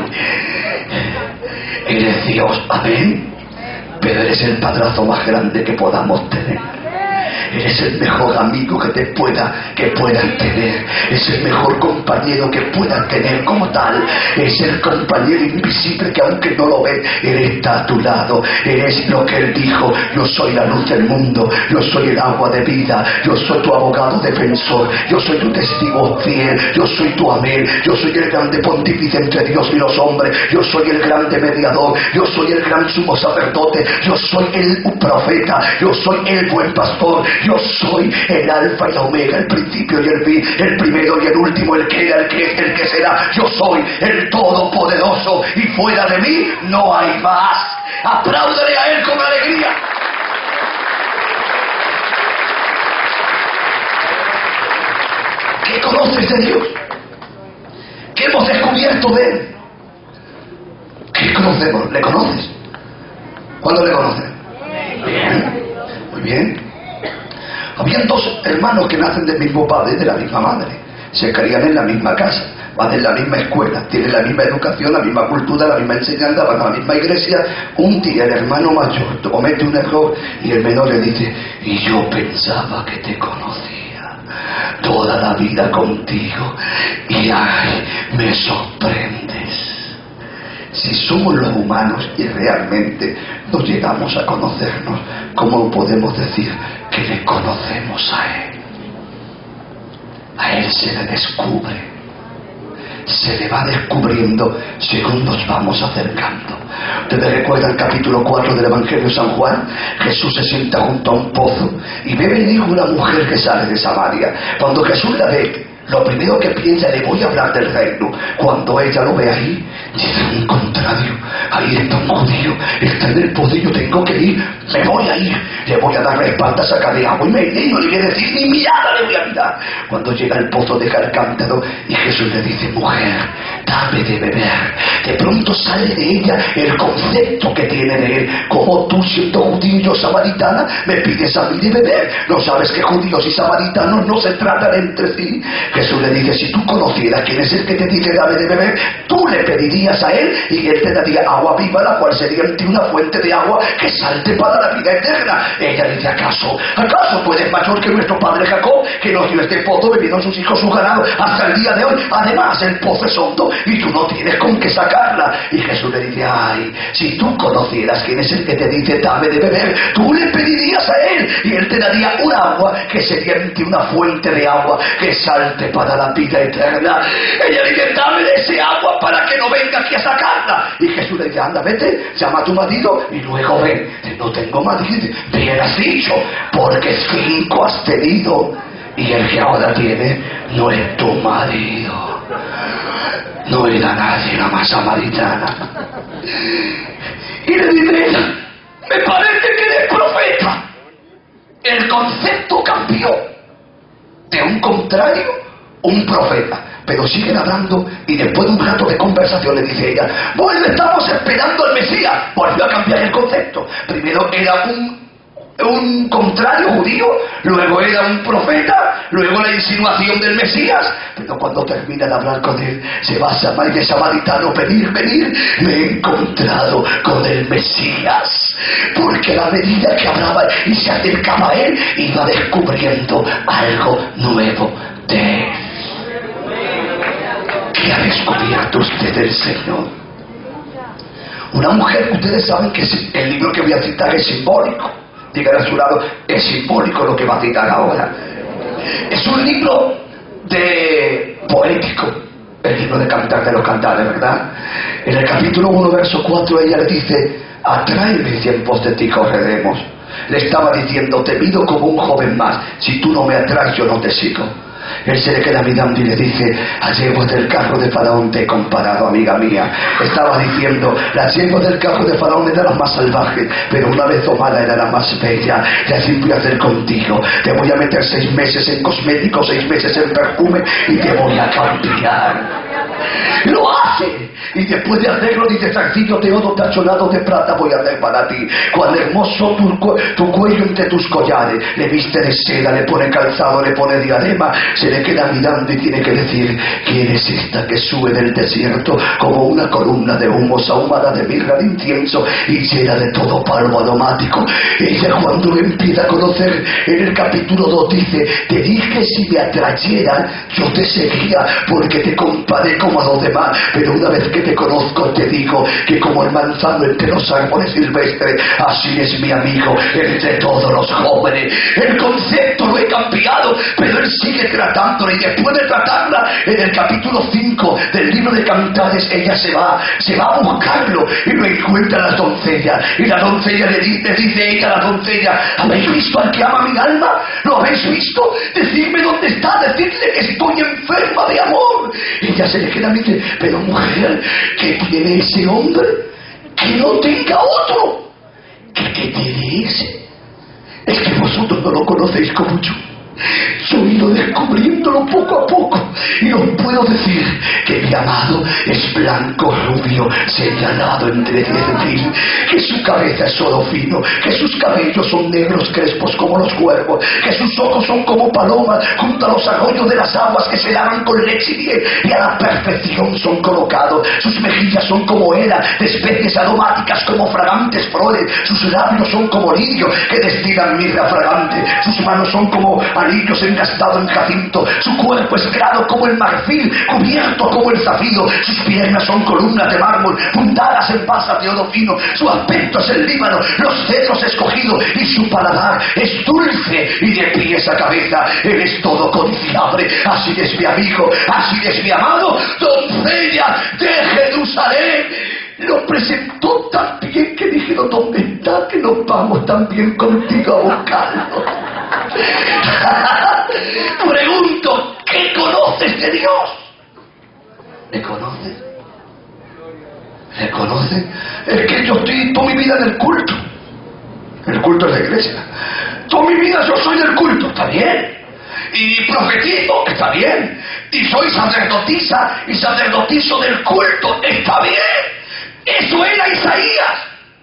Eres Dios, amén, pero eres el padrazo más grande que podamos tener. Eres el mejor amigo que te pueda, que puedas tener. Es el mejor compañero que puedas tener como tal. Es el compañero invisible que aunque no lo ves, Él está a tu lado. Eres lo que Él dijo, yo soy la luz del mundo, yo soy el agua de vida, yo soy tu abogado defensor, yo soy tu testigo fiel, yo soy tu amén, yo soy el grande pontífice entre Dios y los hombres, yo soy el grande mediador, yo soy el gran sumo sacerdote, yo soy el profeta, yo soy el buen pastor, yo soy el alfa y la omega, el principio y el fin, el primero y el último, el que era, el que es, el que será. Yo soy el todopoderoso y fuera de mí no hay más. Apláudale a Él con alegría. ¿Qué conoces de Dios? ¿Qué hemos descubierto de Él? ¿Qué conocemos? ¿Le conoces? ¿Cuándo le conoces? Bien, muy bien. Habían dos hermanos que nacen del mismo padre y de la misma madre. Se crían en la misma casa, van en la misma escuela, tienen la misma educación, la misma cultura, la misma enseñanza, van a la misma iglesia. Un día el hermano mayor comete un error y el menor le dice, y yo pensaba que te conocía toda la vida contigo y ay, me sorprendes. Si somos los humanos y realmente no llegamos a conocernos, ¿cómo podemos decir que le conocemos a Él? A Él se le descubre, se le va descubriendo según nos vamos acercando. Ustedes recuerdan el capítulo cuatro del Evangelio de San Juan. Jesús se sienta junto a un pozo y ve venir una mujer que sale de Samaria. Cuando Jesús la ve, lo primero que piensa, le voy a hablar del reino. Cuando ella lo ve ahí, dice, un contrario, ahí está un judío, está en el poder, yo tengo que ir, me voy a ir, le voy a dar la espalda, sacar de agua y me y no le voy a decir ni mirada le voy a mirar. Cuando llega al pozo deja el cántaro y Jesús le dice, mujer, dame de beber. De pronto sale de ella el concepto que tiene de él, como tú siendo judío y yo samaritana me pides a mí de beber. No sabes que judíos y samaritanos no se tratan entre sí. Jesús le dice, si tú conocieras quién es el que te dice dame de beber, tú le pedirías a él y él te daría agua viva, la cual sería en ti una fuente de agua que salte para la vida eterna. Ella dice, ¿acaso? ¿Acaso tú eres mayor que nuestro padre Jacob, que nos dio este pozo, bebieron sus hijos su ganado hasta el día de hoy? Además el pozo es hondo y tú no tienes con qué sacarla. Y Jesús le dice, ay, si tú conocieras quién es el que te dice dame de beber, tú le pedirías a él y él te daría un agua que sería en ti una fuente de agua que salte para la vida eterna. Ella dice, dame de ese agua para que no venga aquí a sacarla. Y Jesús le dice, anda, vete, llama a tu marido y luego ven. Dice, no tengo marido. Bien has dicho, porque cinco has tenido y el que ahora tiene no es tu marido. No era nadie la más samaritana. Y le dice ella, me parece que eres profeta. El concepto cambió de un contrario un profeta. Pero siguen hablando y después de un rato de conversación le dice ella, bueno, estamos esperando al Mesías. Volvió a cambiar el concepto. Primero era un un contrario judío, luego era un profeta, luego la insinuación del Mesías. Pero cuando termina de hablar con él, se va a Samaria de samaritano, venir, venir, me he encontrado con el Mesías. Porque a la medida que hablaba y se acercaba a él, iba descubriendo algo nuevo de él. ¿Qué ha descubierto usted del Señor? Una mujer que ustedes saben que el libro que voy a citar es simbólico. Digan a su lado, es simbólico lo que va a citar ahora. Es un libro de poético, el libro de Cantar de los Cantares, ¿verdad? En el capítulo uno, verso cuatro, ella le dice, atráeme si en pos de ti correremos. Le estaba diciendo, te mido como un joven más, si tú no me atraes yo no te sigo. Él se le queda mirando y le dice, a yeguas del carro de Faraón te he comparado, amiga mía. Estaba diciendo, las yeguas del carro de Faraón eran las más salvajes, pero una vez domada era la más bella. Y así voy a hacer contigo. Te voy a meter seis meses en cosméticos, seis meses en perfume y te voy a cambiar. Lo hace. Y después de hacerlo dice, Sarcillo de oro tachonado de plata voy a hacer para ti. Cuán hermoso tu, tu cuello entre tus collares. Le viste de seda, le pone calzado, le pone diadema. Se le queda mirando y tiene que decir, ¿quién es esta que sube del desierto como una columna de humo ahumada de mirra de incienso y llena de todo polvo aromático? Ella cuando lo empieza a conocer, en el capítulo dos dice, te dije si me atrayeran yo te seguía porque te comparé como a los demás, pero una vez que te conozco te digo que como el manzano entre los árboles silvestres, así es mi amigo entre todos los jóvenes. El concepto lo he cambiado, pero él sigue tratándola, y después de tratarla, en el capítulo cinco del libro de Cantares, ella se va, se va a buscarlo y lo encuentra a las doncellas, y la doncella le dice, le dice ella a la doncella, ¿habéis visto al que ama mi alma? ¿Lo habéis visto? Decidme dónde está, decidle que estoy enferma de amor. Ella se le queda y dice, pero mujer, ¿qué tiene ese hombre que no tenga otro? ¿Qué, qué tiene ese? Es que vosotros no lo conocéis como yo. Yo he ido descubriéndolo poco a poco y os puedo decir que mi amado es blanco, rubio, señalado entre diez mil, que su cabeza es oro fino, que sus cabellos son negros crespos como los cuervos, que sus ojos son como palomas junto a los arroyos de las aguas que se lavan con leche y miel y a la perfección son colocados. Sus mejillas son como hela de especies aromáticas como fragantes flores, sus labios son como lirio que destilan mirra fragante, sus manos son como anillos engastados en jacinto, su cuerpo es claro como el marfil, cubierto como el zafiro, sus piernas son columnas de mármol, fundadas en pasas de oro fino, su aspecto es el Líbano, los cedros escogidos, y su paladar es dulce, y de pies a cabeza él es todo codiciable. Así es mi amigo, así es mi amado, don doncella de Jerusalén. Lo presentó tan bien que dijeron, ¿dónde está? Que nos vamos también contigo a buscarlo. Pregunto, ¿qué conoces de Dios? ¿Me conoces? ¿Me conoces? Es que yo estoy toda mi vida en el culto. El culto es la iglesia. Toda mi vida yo soy del culto, está bien. Y profetizo, está bien. Y soy sacerdotisa y sacerdotizo del culto, está bien. Eso era Isaías.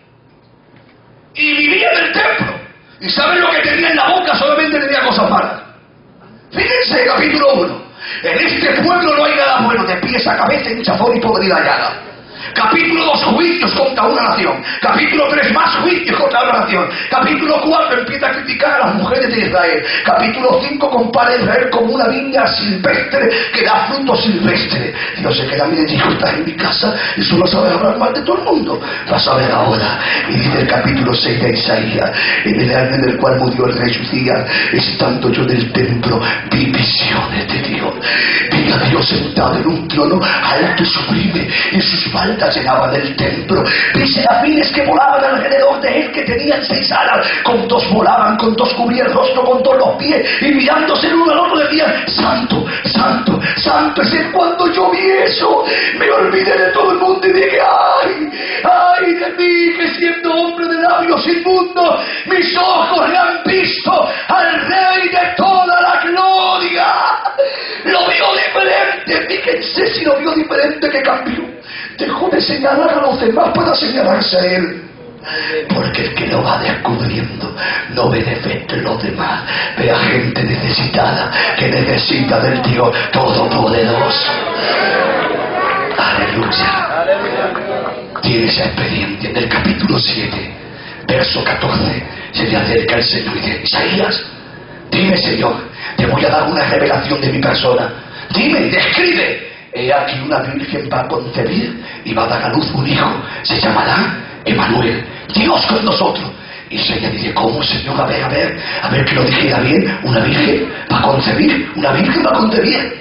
Y vivía en el templo. ¿Y saben lo que tenía en la boca? Solamente tenía cosas malas. Fíjense, capítulo uno. En este pueblo no hay nada bueno, de pies a cabeza, hinchazón y podrida llaga. Capítulo dos, juicios contra una nación. Capítulo tres, más juicios contra una nación. Capítulo cuatro, empieza a criticar a las mujeres de Israel. Capítulo cinco, compara a Israel como una viña silvestre que da fruto silvestre. Dios se queda, mire, hijo, estás en mi casa y solo sabes hablar mal de todo el mundo. Vas a ver ahora. Y dice el capítulo seis de Isaías: en el año en el cual murió el rey Uzías, estando yo en el templo, vi visiones de Dios. Vi a Dios sentado en un trono alto y sublime, y sus faldas llenaban el templo. Vi serafines que volaban alrededor de él, que tenían seis alas, con dos volaban, con dos cubría el rostro, con dos los pies, y mirándose el uno al otro decían: santo, santo, santo es él. Cuando yo vi eso, me olvidé de todo el mundo y dije: ay, ay de mí, que siendo hombre de labios inmundos, mis ojos le han visto al rey de toda la gloria. Lo vio diferente. Fíjense si lo vio diferente, que cambió. Dejó de señalar a los demás para señalarse a él. Porque el que lo va descubriendo no ve defecto en los demás, ve a gente necesitada que necesita del Dios Todopoderoso. Aleluya. Tiene esa experiencia. En el capítulo siete, verso catorce, se le acerca el Señor y dice: Isaías, dime, Señor, te voy a dar una revelación de mi persona. Dime, describe. He aquí una virgen va a concebir y va a dar a luz un hijo. Se llamará Emanuel, Dios con nosotros. Y ella dice: ¿cómo, Señor? A ver, a ver, a ver que lo dijera bien. Una virgen va a concebir, una virgen va a concebir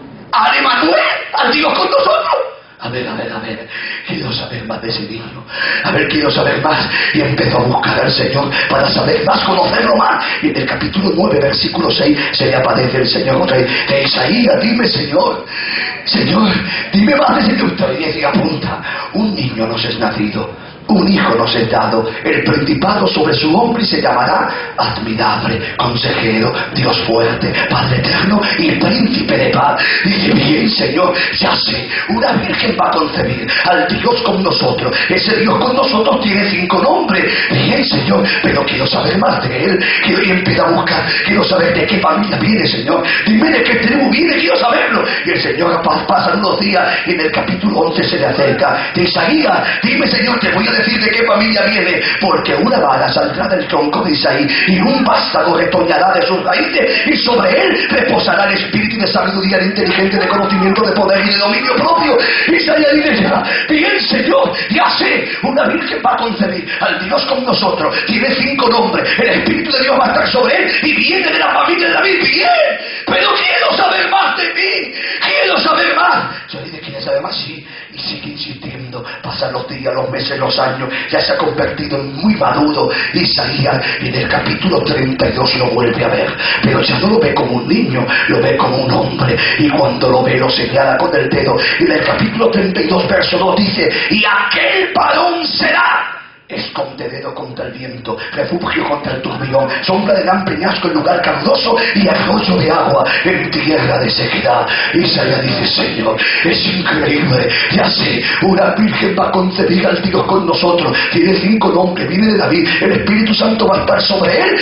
al Emanuel, al Dios con nosotros. A ver, a ver, a ver, quiero saber más de ese niño. A ver, quiero saber más. Y empezó a buscar al Señor para saber más, conocerlo más. Y en el capítulo nueve, versículo seis, se le aparece el Señor otra vez: de Isaías, dime, Señor, Señor, dime más de ese que usted dice. Apunta: un niño nos es nacido, un hijo nos es dado, el principado sobre su hombro, y se llamará Admirable, Consejero, Dios fuerte, Padre eterno y Príncipe de paz. Dice: bien, Señor, ya sé, una virgen va a concebir al Dios con nosotros. Ese Dios con nosotros tiene cinco nombres. Bien, Señor, pero quiero saber más de él. Quiero ir a empezar a buscar. Quiero saber de qué familia viene, Señor. Dime de qué tribu viene, quiero saberlo. Y el Señor pasan unos días y en el capítulo once se le acerca: de Isaías, dime, Señor, te voy a decir de qué familia viene, porque una vara saldrá del tronco de Isaí, y un vástago retoñará de sus raíces, y sobre él reposará el espíritu de sabiduría, de inteligencia, de conocimiento, de poder y de dominio propio. Isaías dice: ya, bien, Señor, ya sé, una virgen va a concebir al Dios con nosotros, tiene cinco nombres, el espíritu de Dios va a estar sobre él, y viene de la familia de David. Bien, pero quiero saber más de mí, quiero saber más. Yo dice: ¿quieres saber más? Sí. Y sigue insistiendo. Pasan los días, los meses, los años. Ya se ha convertido en muy maduro Isaías. Y en el capítulo treinta y dos lo vuelve a ver. Pero ya no lo ve como un niño, lo ve como un hombre. Y cuando lo ve, lo señala con el dedo. Y en el capítulo treinta y dos, verso dos dice: y aquel varón será escondedero contra el viento, refugio contra el turbión, sombra de gran peñasco en lugar caluroso, y arroyo de agua en tierra de sequedad. Isaías dice: Señor, es increíble, ya sé, una virgen va a concebir al Dios con nosotros, tiene cinco nombres, viene de David, el Espíritu Santo va a estar sobre él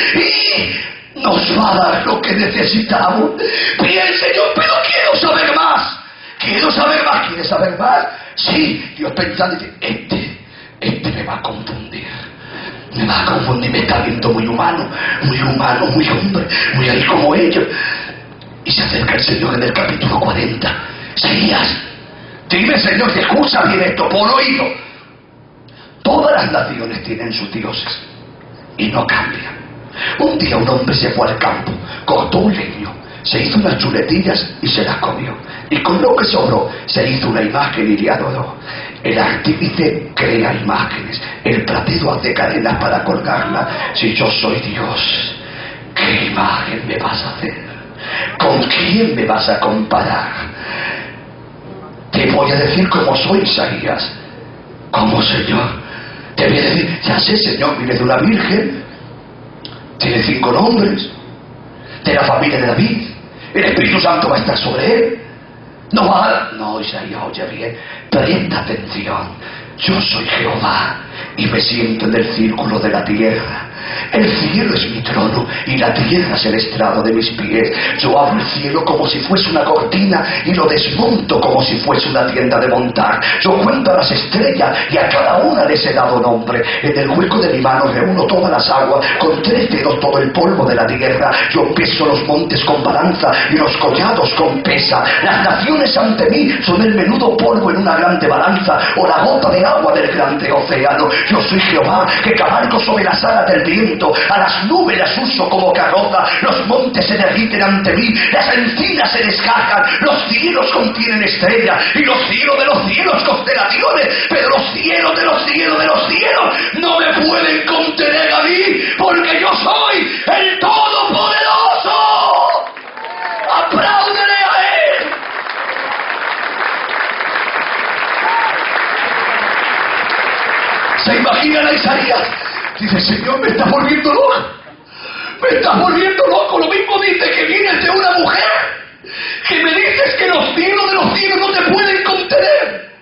y nos va a dar lo que necesitamos. Bien, Señor, pero quiero saber más, quiero saber más. ¿Quieres saber más? Sí. Dios pensando, dice: este Este me va a confundir, me va a confundir, me está viendo muy humano, muy humano, muy hombre, muy ahí como ellos. Y se acerca el Señor en el capítulo cuarenta. Isaías, dime, Señor, te escucha bien esto, pon oído. Todas las naciones tienen sus dioses y no cambian. Un día un hombre se fue al campo, cortó un leño, Se hizo unas chuletillas y se las comió. Y con lo que sobró se hizo una imagen y le adoró. El artífice crea imágenes, el platero hace cadenas para colgarla. Si yo soy Dios, ¿qué imagen me vas a hacer? ¿Con quién me vas a comparar? Te voy a decir cómo soy, Isaías. ¿Cómo, Señor? Te voy a decir, ya sé, Señor, viene de una virgen, tiene cinco nombres, de la familia de David, el Espíritu Santo va a estar sobre él. No va a... No, Isaías, oye bien, presta atención. Yo soy Jehová y me siento en el círculo de la tierra. El cielo es mi trono y la tierra es el estrado de mis pies. Yo abro el cielo como si fuese una cortina y lo desmonto como si fuese una tienda de montar. Yo cuento a las estrellas y a cada una les he dado nombre. En el hueco de mi mano reúno todas las aguas, con tres dedos todo el polvo de la tierra. Yo peso los montes con balanza y los collados con pesa. Las naciones ante mí son el menudo polvo en una grande balanza, o la gota de agua del grande océano. Yo soy Jehová, que cabalgo sobre las alas del viento, a las nubes las uso como carroza, los montes se derriten ante mí, las encinas se descargan, los cielos contienen estrellas y los cielos de los cielos constelaciones, pero los cielos de los cielos de los cielos no me pueden contener a mí, porque yo soy el Todopoderoso. ¡Apláudele a Él! ¿Se imaginan a Isaías? Dice, Señor, me estás volviendo loco. Me estás volviendo loco. Lo mismo dice que vienes de una mujer, que me dices que los cielos de los cielos no te pueden contener.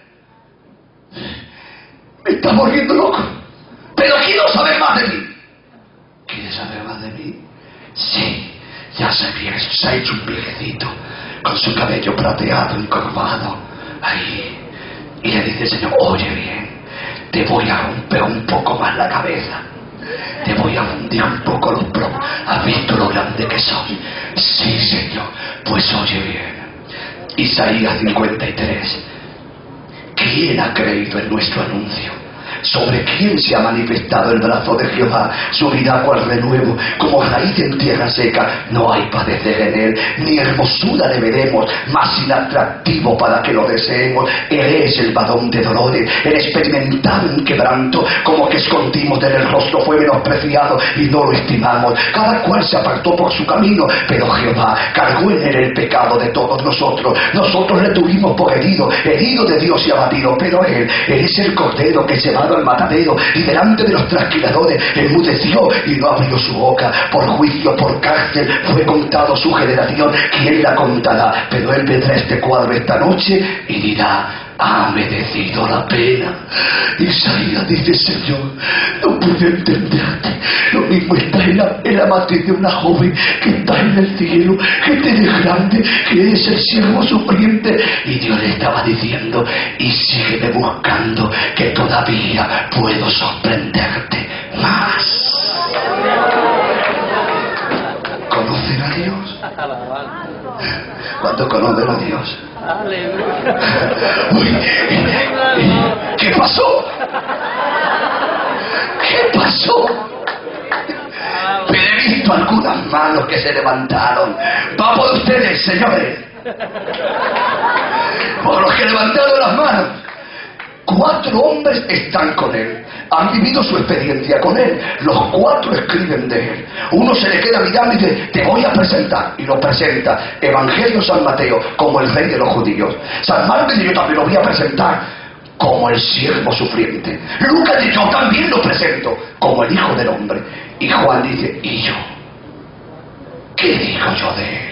Me estás volviendo loco. Pero quiero saber más de mí. ¿Quieres saber más de mí? Sí, ya sé bien. Se ha hecho un viejecito con su cabello plateado, encorvado. Ahí. Y le dice, Señor, oye bien, te voy a romper un poco más la cabeza. Te voy a hundir un poco los plomos. ¿Has visto lo grande que soy? Sí, Señor. Pues oye bien. Isaías cincuenta y tres. ¿Quién ha creído en nuestro anuncio? ¿Sobre quién se ha manifestado el brazo de Jehová? Subirá cual renuevo, como raíz en tierra seca. No hay padecer en él, ni hermosura le veremos, más inatractivo para que lo deseemos. Él es el varón de dolores, el experimentado en quebranto, como que escondimos de él el rostro, fue menospreciado y no lo estimamos. Cada cual se apartó por su camino, pero Jehová cargó en él el pecado de todos nosotros. Nosotros le tuvimos por herido, herido de Dios y abatido, pero él, él es el cordero que se va al matadero y delante de los trasquiladores enmudeció y no abrió su boca. Por juicio, por cárcel fue contado su generación. ¿Quién la contará? Pero él vendrá este cuadro esta noche y dirá, ha merecido la pena. Isaías dice, Señor, no pude entenderte. Lo mismo está en la, en la matriz de una joven que está en el cielo, que te eres grande, que eres el siervo sufriente. Y Dios le estaba diciendo, y sígueme buscando, que todavía puedo sorprenderte más. ¿Conocen a Dios? ¿Cuánto conocen a Dios? Uy, ¿qué pasó? ¿Qué pasó? Pero he visto algunas manos que se levantaron. Va por ustedes, señores. Por los que levantaron las manos. Cuatro hombres están con él, han vivido su experiencia con él. Los cuatro escriben de él. Uno se le queda mirando y dice, te voy a presentar, y lo presenta. Evangelio San Mateo como el rey de los judíos. San Marcos dice, yo también lo voy a presentar como el siervo sufriente. Lucas dice, yo también lo presento como el hijo del hombre. Y Juan dice, ¿y yo? ¿Qué digo yo de él?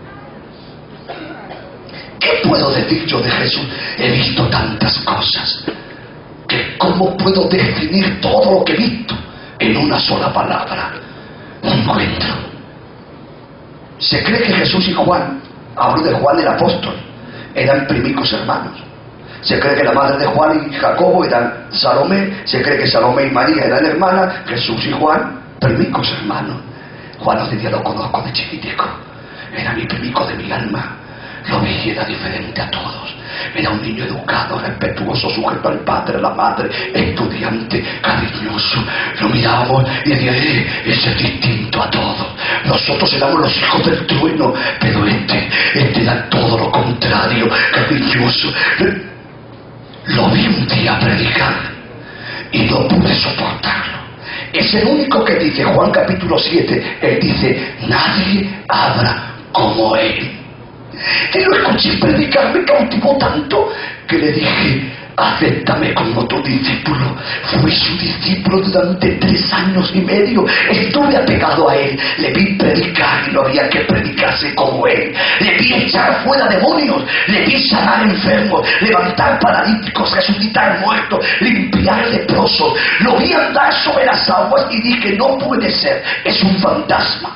¿Qué puedo decir yo de Jesús? He visto tantas cosas que ¿cómo puedo definir todo lo que he visto en una sola palabra? Encuentro. Se cree que Jesús y Juan, hablo de Juan el apóstol, eran primicos hermanos. Se cree que la madre de Juan y Jacobo eran Salomé. Se cree que Salomé y María eran hermanas. Jesús y Juan, primicos hermanos. Juan nos decía, lo conozco de chiquitico, era mi primico de mi alma. Lo vi y era diferente a todos. Era un niño educado, respetuoso, sujeto al padre, a la madre, estudiante, cariñoso. Lo mirábamos y decía, eh, ese es distinto a todos. Nosotros éramos los hijos del trueno, pero este, este era todo lo contrario, cariñoso. Lo vi un día predicar y no pude soportarlo. Es el único que dice, Juan capítulo siete, él dice, nadie habla como él. Y lo escuché predicar, me cautivó tanto que le dije, acéptame como tu discípulo. Fui su discípulo durante tres años y medio. Estuve apegado a él. Le vi predicar y no había que predicarse como él. Le vi echar fuera demonios. Le vi sanar enfermos, levantar paralíticos, resucitar muertos, limpiar leprosos. Lo vi andar sobre las aguas y dije, no puede ser, es un fantasma.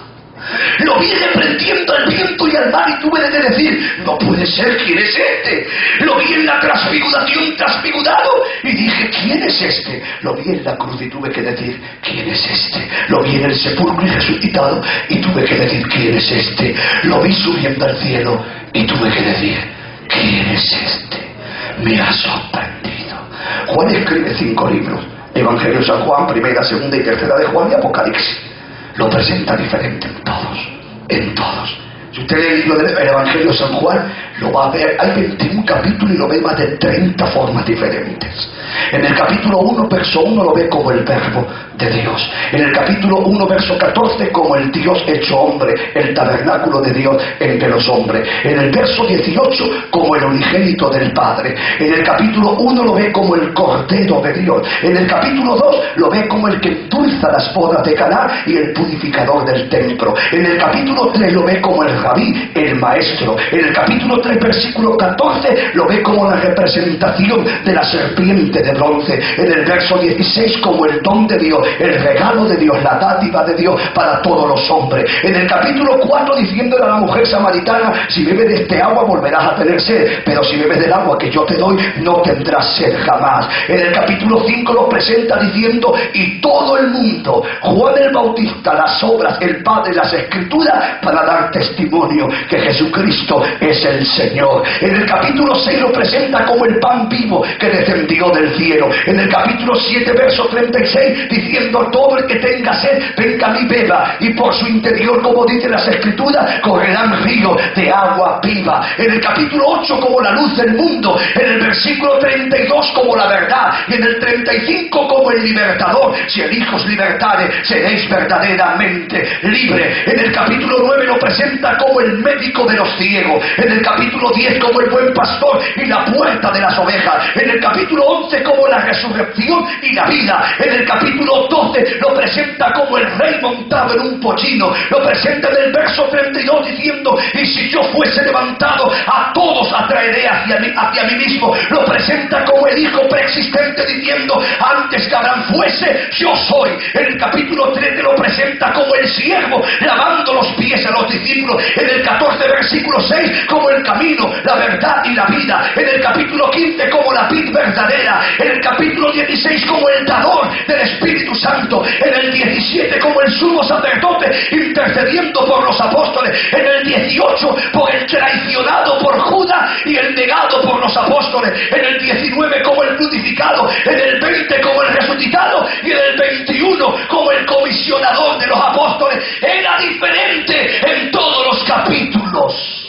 Lo vi reprendiendo al viento y al mar y tuve que decir, no puede ser, ¿quién es este? Lo vi en la transfiguración, transfigurado, y dije, ¿quién es este? Lo vi en la cruz y tuve que decir, ¿quién es este? Lo vi en el sepulcro y resucitado y tuve que decir, ¿quién es este? Lo vi subiendo al cielo y tuve que decir, ¿quién es este? Me ha sorprendido. Juan escribe cinco libros, Evangelio de San Juan, primera, segunda y tercera de Juan y Apocalipsis. Lo presenta diferente en todos, en todos. Si usted lee el libro del Evangelio de San Juan, lo va a ver, hay veintiún capítulos y lo ve más de treinta formas diferentes. En el capítulo uno, verso uno, lo ve como el verbo de Dios. En el capítulo uno, verso catorce, como el Dios hecho hombre, el tabernáculo de Dios entre los hombres. En el verso dieciocho, como el unigénito del Padre. En el capítulo uno lo ve como el Cordero de Dios. En el capítulo dos lo ve como el que endulza las bodas de Caná y el purificador del templo. En el capítulo tres lo ve como el Rabí, el Maestro. En el capítulo tres, versículo catorce, lo ve como la representación de la serpiente de bronce. En el verso dieciséis, como el don de Dios, el regalo de Dios, la dádiva de Dios para todos los hombres. En el capítulo cuatro, diciéndole a la mujer samaritana, si bebes de este agua volverás a tener sed, pero si bebes del agua que yo te doy, no tendrás sed jamás. En el capítulo cinco lo presenta diciendo, y todo el mundo, Juan el Bautista, las obras, el Padre, las Escrituras, para dar testimonio que Jesucristo es el Señor. En el capítulo seis lo presenta como el pan vivo que descendió del cielo. En el capítulo siete, verso treinta y seis, diciendo, todo el que tenga sed, venga a mí beba, y por su interior, como dicen las Escrituras, correrán ríos de agua viva. En el capítulo ocho, como la luz del mundo. En el versículo treinta y dos, como la verdad. Y en el treinta y cinco, como el libertador. Si el Hijo os libertare, seréis verdaderamente libres. En el capítulo nueve lo presenta como el médico de los ciegos. En el capítulo diez, como el buen pastor y la puerta de las ovejas. En el capítulo once, como la resurrección y la vida. En el capítulo doce lo presenta como el rey montado en un pollino. Lo presenta en el verso treinta y dos diciendo, y si yo fuese levantado, a todos atraeré hacia mí, hacia mí mismo. Lo presenta como el Hijo preexistente diciendo, antes que Abraham fuese, yo soy. En el capítulo trece lo presenta como el siervo lavando los pies a los discípulos. En el catorce, versículo seis, como el camino, la verdad y la vida. En el capítulo quince, como la vid verdadera. En el capítulo dieciséis, como el dador del Espíritu Santo. En el diecisiete, como el sumo sacerdote intercediendo por los apóstoles. En el dieciocho, por el traicionado por Judas y el negado por los apóstoles. En el diecinueve, como el crucificado. En el veinte, como el resucitado. Y en el veintiuno, como el comisionador de los apóstoles. Era diferente en todos los capítulos.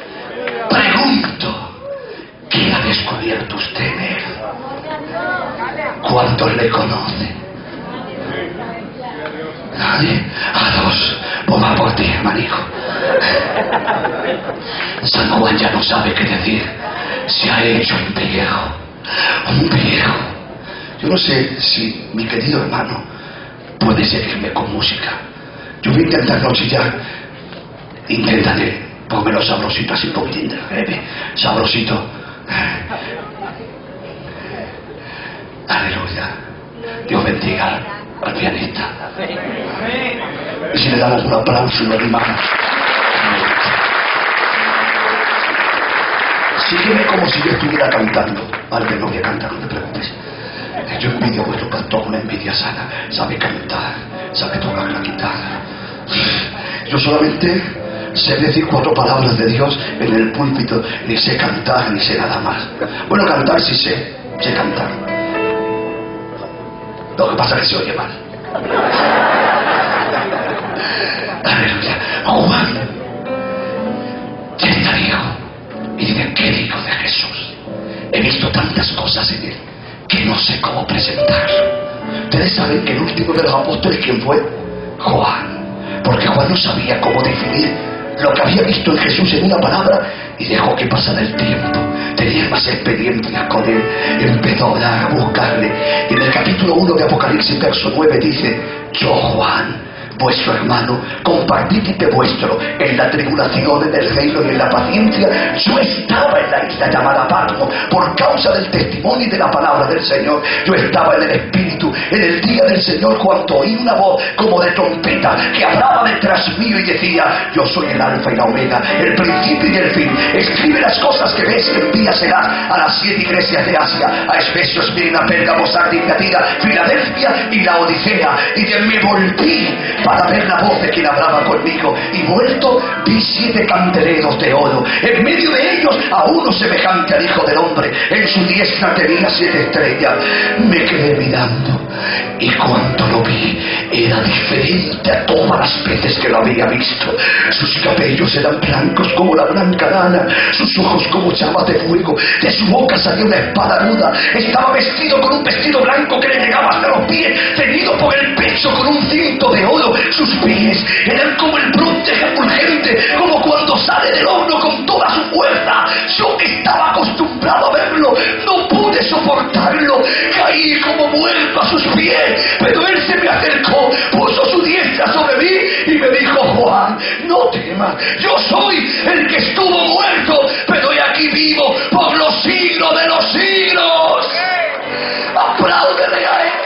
Pregunto, ¿qué ha descubierto usted en él? ¿Cuántos le conocen? Nadie. A dos. Pues va por ti, hermanijo. San Juan ya no sabe qué decir. Se ha hecho un viejo. Un viejo. Yo no sé si mi querido hermano puede seguirme con música. Yo voy a intentar no chillar. Inténtale. Pónmelo sabrosito, así un poquitín de breve. Sabrosito. Aleluya. Dios bendiga al pianista. Y si le damos un aplauso y lo animamos. Sígueme como si yo estuviera cantando. Vale, no voy a cantar, no te preocupes. Yo envidio a vuestro pastor, una envidia sana. Sabe cantar, sabe tocar la guitarra. Yo solamente Sé decir cuatro palabras de Dios en el púlpito, ni sé cantar, ni sé nada más. Bueno, cantar sí sé, sé cantar. Lo que pasa es que se oye mal. Aleluya. Juan ya está viejo y dice, ¿qué digo de Jesús? He visto tantas cosas en él que no sé cómo presentarlo. Ustedes saben que el último de los apóstoles, ¿quién fue? Juan. Porque Juan no sabía cómo definir lo que había visto en Jesús en una palabra y dejó que pasara el tiempo. Tenía más experiencias con él, empezó a buscarle. Y en el capítulo uno de Apocalipsis, verso nueve, dice, yo, Juan, vuestro hermano, compartícipe vuestro en la tribulación, en el reino y en la paciencia. Yo estaba en la isla llamada Patmos por causa del testimonio y de la palabra del Señor. Yo estaba en el Espíritu en el día del Señor cuando oí una voz como de trompeta que hablaba detrás mío y decía, yo soy el alfa y la omega, el principio y el fin. Escribe las cosas que ves y envíaselas a las siete iglesias de Asia, a Efesios, Mirna, Pérgamo, Sardis, Tiatira, Filadelfia y la Odisea. Y de me volví para ver la voz de quien hablaba conmigo, y vuelto vi siete candeleros de oro, en medio de ellos a uno semejante al Hijo del Hombre, en su diestra tenía siete estrellas. Me quedé mirando, y cuando lo vi era diferente a todas las veces que lo había visto. Sus cabellos eran blancos como la blanca lana, sus ojos como llamas de fuego, de su boca salía una espada aguda. Estaba vestido con un vestido blanco que le llegaba hasta los pies, ceñido por el pecho con un cinto de oro. Sus pies eran como el bronce refulgente, como cuando sale del horno con toda su fuerza. Yo que estaba acostumbrado a verlo, no pude soportarlo. Caí como muerto a sus pies, pero él se me acercó, puso su diestra sobre mí y me dijo, Juan, no temas, yo soy el que estuvo muerto, pero he aquí vivo por los siglos de los siglos. ¡Apláudele a él!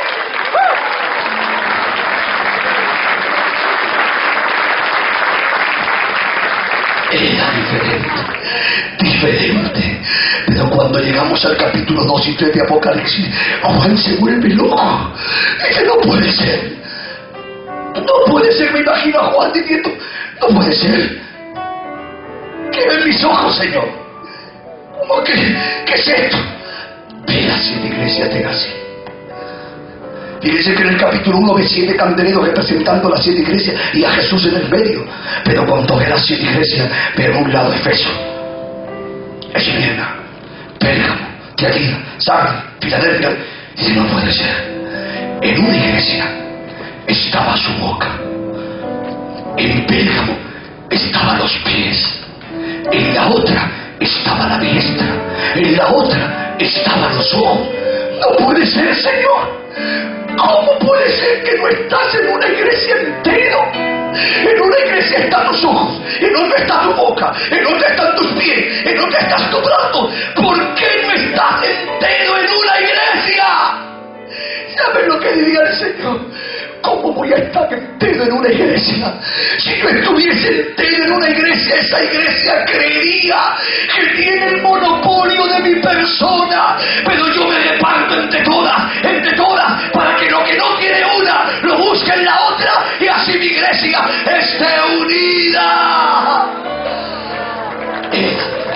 Era diferente, diferente. Pero cuando llegamos al capítulo dos y tres de Apocalipsis, Juan se vuelve loco. Dice, no puede ser. No puede ser, me imagino a Juan diciendo, no puede ser. ¿Qué ven mis ojos, Señor? ¿Cómo que, qué es esto? Ve las siete iglesias de Asia. Fíjense que en el capítulo uno ve siete candeleros representando las siete iglesias y a Jesús en el medio. Pero cuando ve las siete iglesias, ve en un lado Efeso, Esmirna, Pérgamo, Tiatira, Sardis, Filadelfia. Dice, no puede ser. En una iglesia estaba su boca, en Pérgamo estaban los pies, en la otra estaba la diestra, en la otra estaban los ojos. No puede ser, Señor. ¿Cómo puede ser que no estás en una iglesia entero? En una iglesia están tus ojos, en otra está tu boca, en otra están tus pies, en otra estás tu brazo. ¿Por qué no estás entero en una iglesia? ¿Sabes lo que diría el Señor? ¿Cómo voy a estar entero en una iglesia? Si yo estuviese entero en una iglesia, esa iglesia creería que tiene el monopolio de mi persona. Pero yo me reparto entre todas, entre todas, para que lo que no tiene una, lo busque en la otra, y así mi iglesia esté unida. Eh,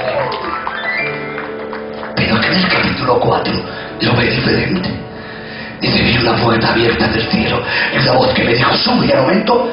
pero que en el capítulo cuatro lo ve diferente. Dice, vi una puerta abierta del cielo, y la voz que me dijo, sube, y al momento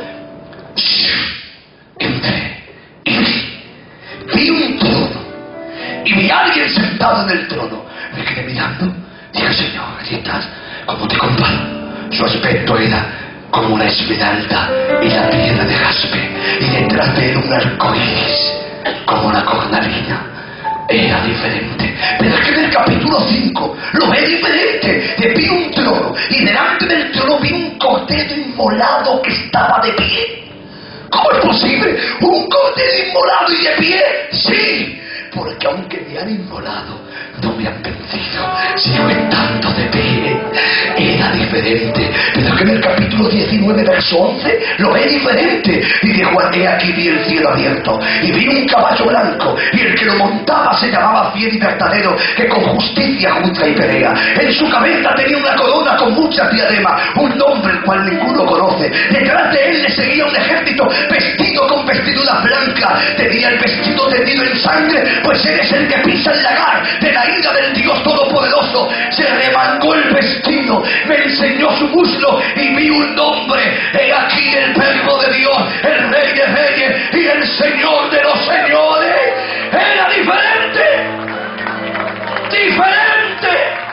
entré y vi, vi un trono, y vi a alguien sentado en el trono. Me quedé mirando, dije, Señor, allí estás, ¿cómo te comparo? Su aspecto era como una esmeralda y la piedra de jaspe, y detrás de él un arco iris, como la cornalina. Era diferente. Pero es que en el capítulo cinco lo ve diferente. De vi un trono, y delante del trono vi un cordero inmolado que estaba de pie. ¿Cómo es posible? ¿Un cordero inmolado y de pie? Sí, porque aunque me han inmolado, no me han vencido. Sigo estando de pie. Era diferente. Pero es que en el capítulo diecinueve, verso once, lo ve diferente. Y dijo: he aquí vi el cielo abierto, y vi un caballo blanco, y el que lo montaba se llamaba Fiel y Verdadero, que con justicia juzga y pelea. En su cabeza tenía una corona con muchas diademas, un nombre el cual ninguno conoce. Detrás de él le seguía un ejército vestido con vestiduras blancas. Tenía el vestido tendido en sangre, pues él es el que pisa el lagar de la ira del Dios Todopoderoso. Se remangó el vestido, me enseñó su muslo, y vi un nombre. He aquí el Verbo de Dios, el Rey de Reyes y el Señor de los señores. Era diferente, diferente.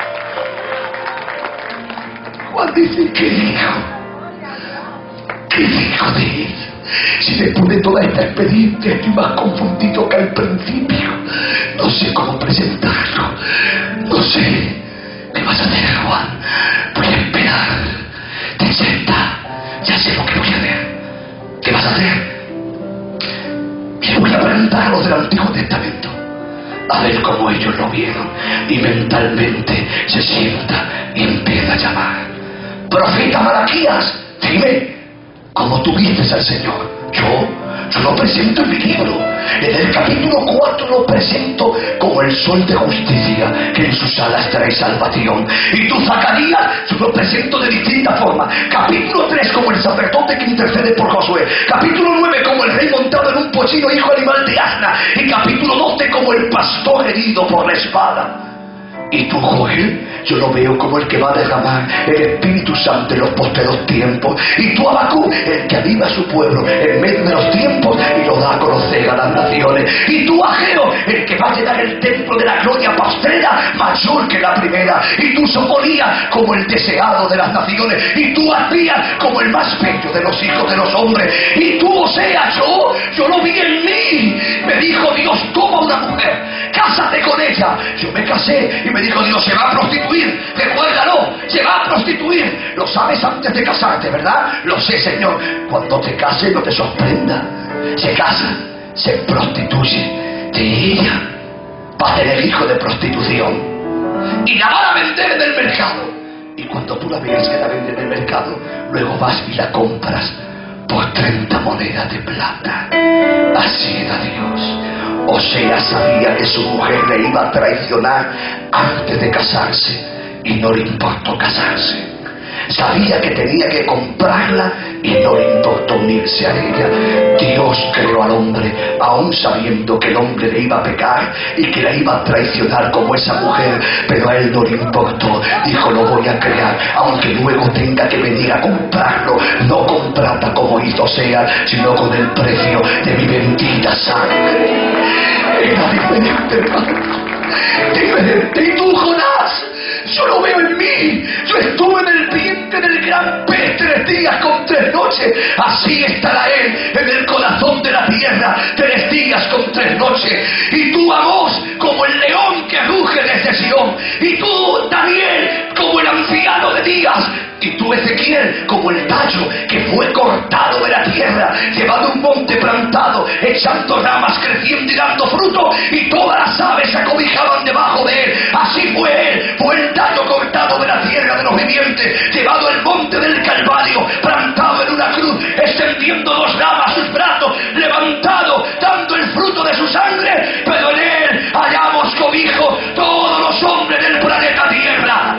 Juan dice: ¿qué dijo? ¿Qué dijo de él? Si después de toda esta experiencia estoy más confundido que al principio, no sé cómo presentarlo, no sé. ¿Qué vas a hacer, Juan? Voy a esperar. Te sienta, ya sé lo que voy a hacer. ¿Qué vas a hacer? Me voy a preguntar a los del Antiguo Testamento, a ver cómo ellos lo vieron. Y mentalmente se sienta y empieza a llamar: profeta Malaquías, dime, ¿cómo tú viste al Señor? Yo, yo lo presento en mi libro. En el capítulo cuatro lo presento como el sol de justicia, que en sus alas trae salvación. Y tú, Zacarías, yo lo presento de distintas formas. Capítulo tres como el sacerdote que intercede por Josué. Capítulo nueve como el rey montado en un pollino, hijo animal de asna. Y capítulo doce como el pastor herido por la espada. Y tú, Joel, yo lo veo como el que va a derramar el Espíritu Santo en los postreros tiempos. Y tú, Abacú, el que aviva a su pueblo en medio de los tiempos y lo da a conocer a las naciones. Y tú, Ageo, el que va a llenar el templo de la gloria postrera mayor que la primera. Y tú, Sofonías, como el deseado de las naciones. Y tú, Abías, como el más bello de los hijos de los hombres. Y tú, Oseas, yo, yo lo vi en mí. Me dijo Dios: toma una mujer, cásate con ella. Yo me casé y me dijo Dios: se va a prostituir, recuérdalo, se va a prostituir. Lo sabes antes de casarte, ¿verdad? Lo sé, Señor. Cuando te cases no te sorprenda. Se casa, se prostituye. De ella va a tener hijo de prostitución y la van a vender en el mercado. Y cuando tú la veas que la venden en el mercado, luego vas y la compras por treinta monedas de plata. Así era Dios. Oseas sabía que su mujer le iba a traicionar antes de casarse, y no le importó casarse. Sabía que tenía que comprarla y no le importó unirse a ella. Dios creó al hombre aún sabiendo que el hombre le iba a pecar y que la iba a traicionar como esa mujer, pero a él no le importó. Dijo: lo voy a crear, aunque luego tenga que venir a comprarlo, no con plata como hizo Oseas, sino con el precio de mi bendita sangre. Era diferente, hermano, diferente. Y tú, Jonás, yo lo veo en mí. Yo estuve en el vientre del gran pez tres días con tres noches. Así estará él en el corazón de la tierra tres días con tres noches. Y tú, Amós, como el león que ruge desde Sion. Y tú, Daniel, como el anciano de días. Y tú, Ezequiel, como el tallo que fue cortado de la tierra, llevado a un monte plantado, echando ramas, creciendo y dando fruto, y todas las aves se acobijaban debajo de él. Así fue él, fue el tallo cortado de la tierra de los vivientes, llevado al monte del Calvario, plantado en una cruz, extendiendo dos ramas sus brazos, levantado, dando el fruto de su sangre. Pero en él hallamos cobijo todos los hombres del planeta Tierra.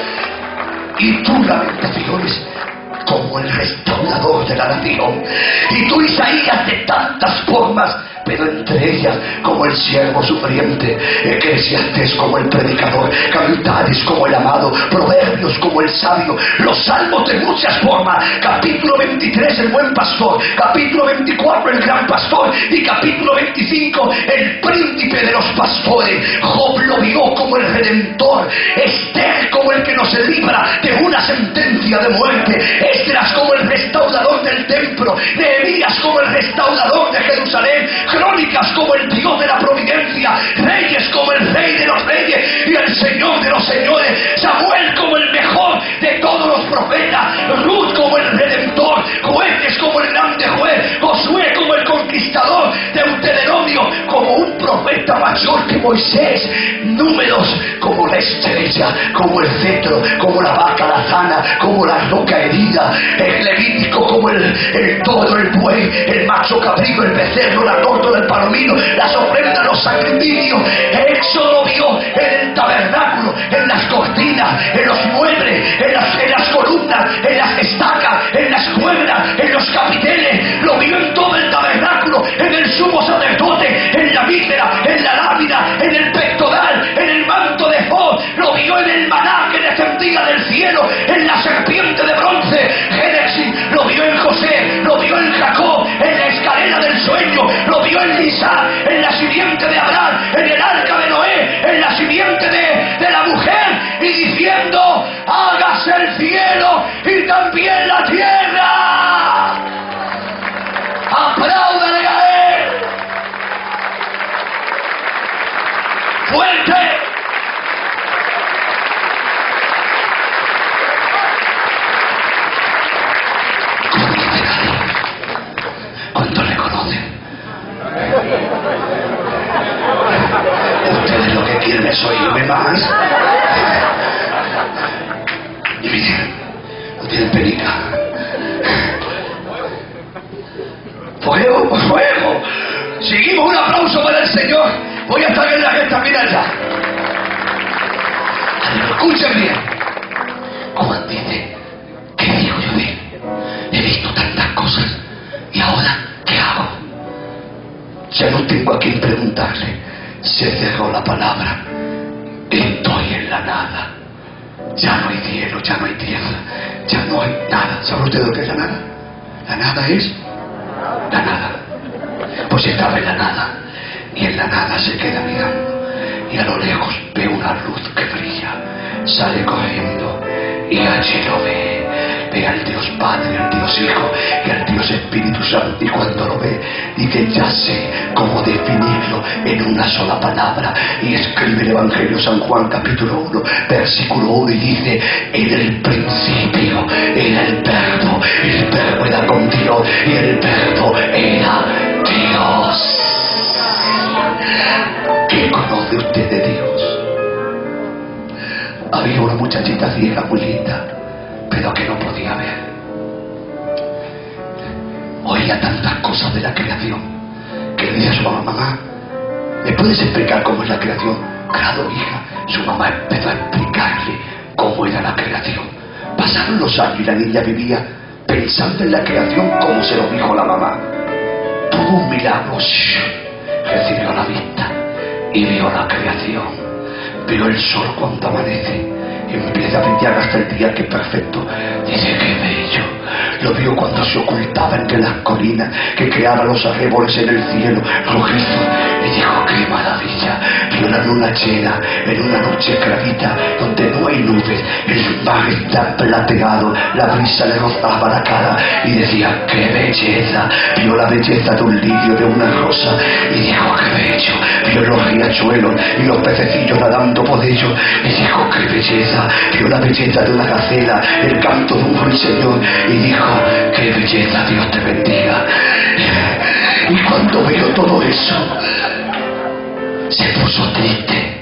Y tú, Lamentaciones, como el restaurador de la nación. Y tú, Isaías, de tantas formas, pero entre ellas como el siervo sufriente. Eclesiastés como el predicador, Cantares como el amado, Proverbios como el sabio, los salmos de muchas formas. Capítulo veintitrés, el buen pastor. Capítulo veinticuatro, el gran pastor. Y capítulo veinticinco, el príncipe de los pastores. Job lo vio como el redentor, Esther como el que nos libra de una sentencia de muerte, Esdras como el restaurador del templo, Nehemías como el restaurador de Jerusalén, Crónicas como el Dios de la providencia, Reyes como el Rey de los reyes y el Señor de los señores, Samuel como el mejor de todos los profetas, Ruth como el redentor, Jueces como el grande juez, Josué como el conquistador, Deuteronomio como un profeta mayor que Moisés, Números como la estrecha como el cetro, como la vaca lazana, como la roca herida, el levítico como el, el toro, el buey, el macho cabrío, el becerro, la tórtola, el palomino, las ofrendas, los sacrificios. Éxodo vio en el tabernáculo, en las cortinas, en los muebles, en las, en las columnas, en las estacas, en las cuerdas, en los capiteles. Lo vio en todo el tabernáculo, en el sumo sacerdote, en la víscera, en la lámina, en el pectoral, en el manto de Efod. Lo vio en el maná que descendía del cielo, en la serpiente de bronce, Génesis. Lo vio en José, lo vio en Jacob, en la escalera del sueño. Lo vio en Isaac, en la simiente de Abraham, en el arca de Noé, en la simiente de, de la mujer, y diciendo: hágase el cielo y también la tierra. Apláudale a él. Fuerte. ¿Cuántos le conocen? Ustedes lo que quieren es oírme más. Y miren, no tienen penica. Fuego, fuego. Seguimos, un aplauso para el Señor. Voy a estar en la recta final ya. Escuchen bien. Juan dice: ¿qué digo yo de él? He visto tantas cosas y ahora ¿qué hago? Ya no tengo a quien preguntarle. Se cerró la palabra. Estoy en la nada. Ya no hay cielo, ya no hay tierra, ya no hay nada. ¿Sabe usted lo que es la nada? La nada es la nada. Pues estaba en la nada, y en la nada se queda mirando, y a lo lejos ve una luz que brilla. Sale corriendo y allí lo ve. Ve al Dios Padre, al Dios Hijo y al Dios Espíritu Santo. Y cuando lo ve, dice: ya sé cómo definirlo en una sola palabra. Y escribe el Evangelio San Juan capítulo uno, versículo uno, y dice: en el principio era el Verbo, el Verbo era con Dios y el Verbo era Dios. ¿Qué conoce usted de Dios? Había una muchachita ciega muy linda, pero que no podía ver. Oía tantas cosas de la creación que le dice a su mamá: mamá, ¿me puedes explicar cómo es la creación? Claro, hija. Su mamá empezó a explicarle cómo era la creación. Pasaron los años y la niña vivía pensando en la creación como se lo dijo la mamá. Tuvo un milagro. Recibió la vista y vio la creación. Vio el sol cuando amanece, empieza a brillar hasta el día que es perfecto. Dice: qué bello. Lo vio cuando se ocultaba entre las colinas, que creaba los arreboles en el cielo rojizo, y dijo: qué maravilla. Vio la luna llena en una noche clarita, donde no hay nubes, el mar está plateado, la brisa le rozaba la cara, y decía: qué belleza. Vio la belleza de un lirio, de una rosa, y dijo: qué bello. Vio los riachuelos y los pececillos nadando por ellos, y dijo: qué belleza. Vio la belleza de una gacela, el canto de un ruiseñor, y dijo: qué belleza, Dios te bendiga. Y cuando vio todo eso, se puso triste.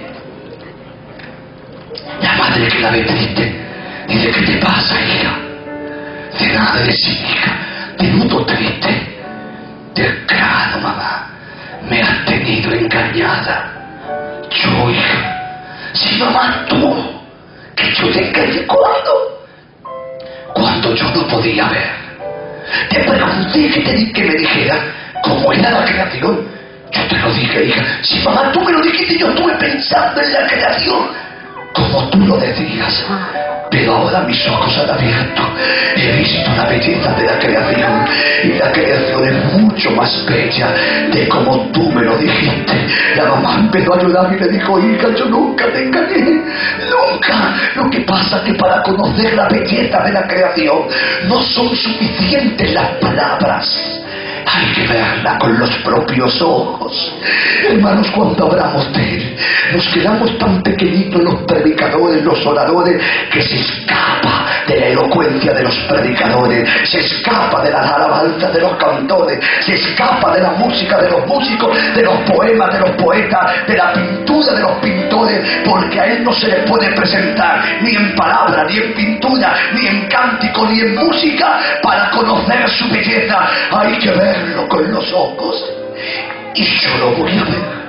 La madre, que la ve triste, dice: ¿qué te pasa, hija? De nada, de sí, hija, te noto triste. Desgraciado, mamá, me has tenido engañada. Yo, hija, si mamá tú, que yo te engañé cuando, cuando yo no podía ver. Te pregunté que, te, que me dijera cómo era la creación. Yo te lo dije, hija. Si mamá tú me lo dijiste, yo estuve pensando en la creación como tú lo decías. Pero ahora mis ojos han abierto, he visto la belleza de la creación, y la creación es mucho más bella de como tú me lo dijiste. La mamá empezó a llorar y le dijo: hija, yo nunca te engañé, nunca. Lo que pasa es que para conocer la belleza de la creación no son suficientes las palabras. Hay que verla con los propios ojos. Hermanos, cuando hablamos de Él, nos quedamos tan pequeñitos los predicadores, los los oradores que se escapa de la elocuencia de los predicadores, se escapa de las alabanzas de los cantores, se escapa de la música de los músicos, de los poemas de los poetas, de la pintura de los pintores, porque a él no se le puede presentar ni en palabra, ni en pintura, ni en cántico, ni en música para conocer su belleza. Hay que verlo con los ojos, y yo lo voy a ver.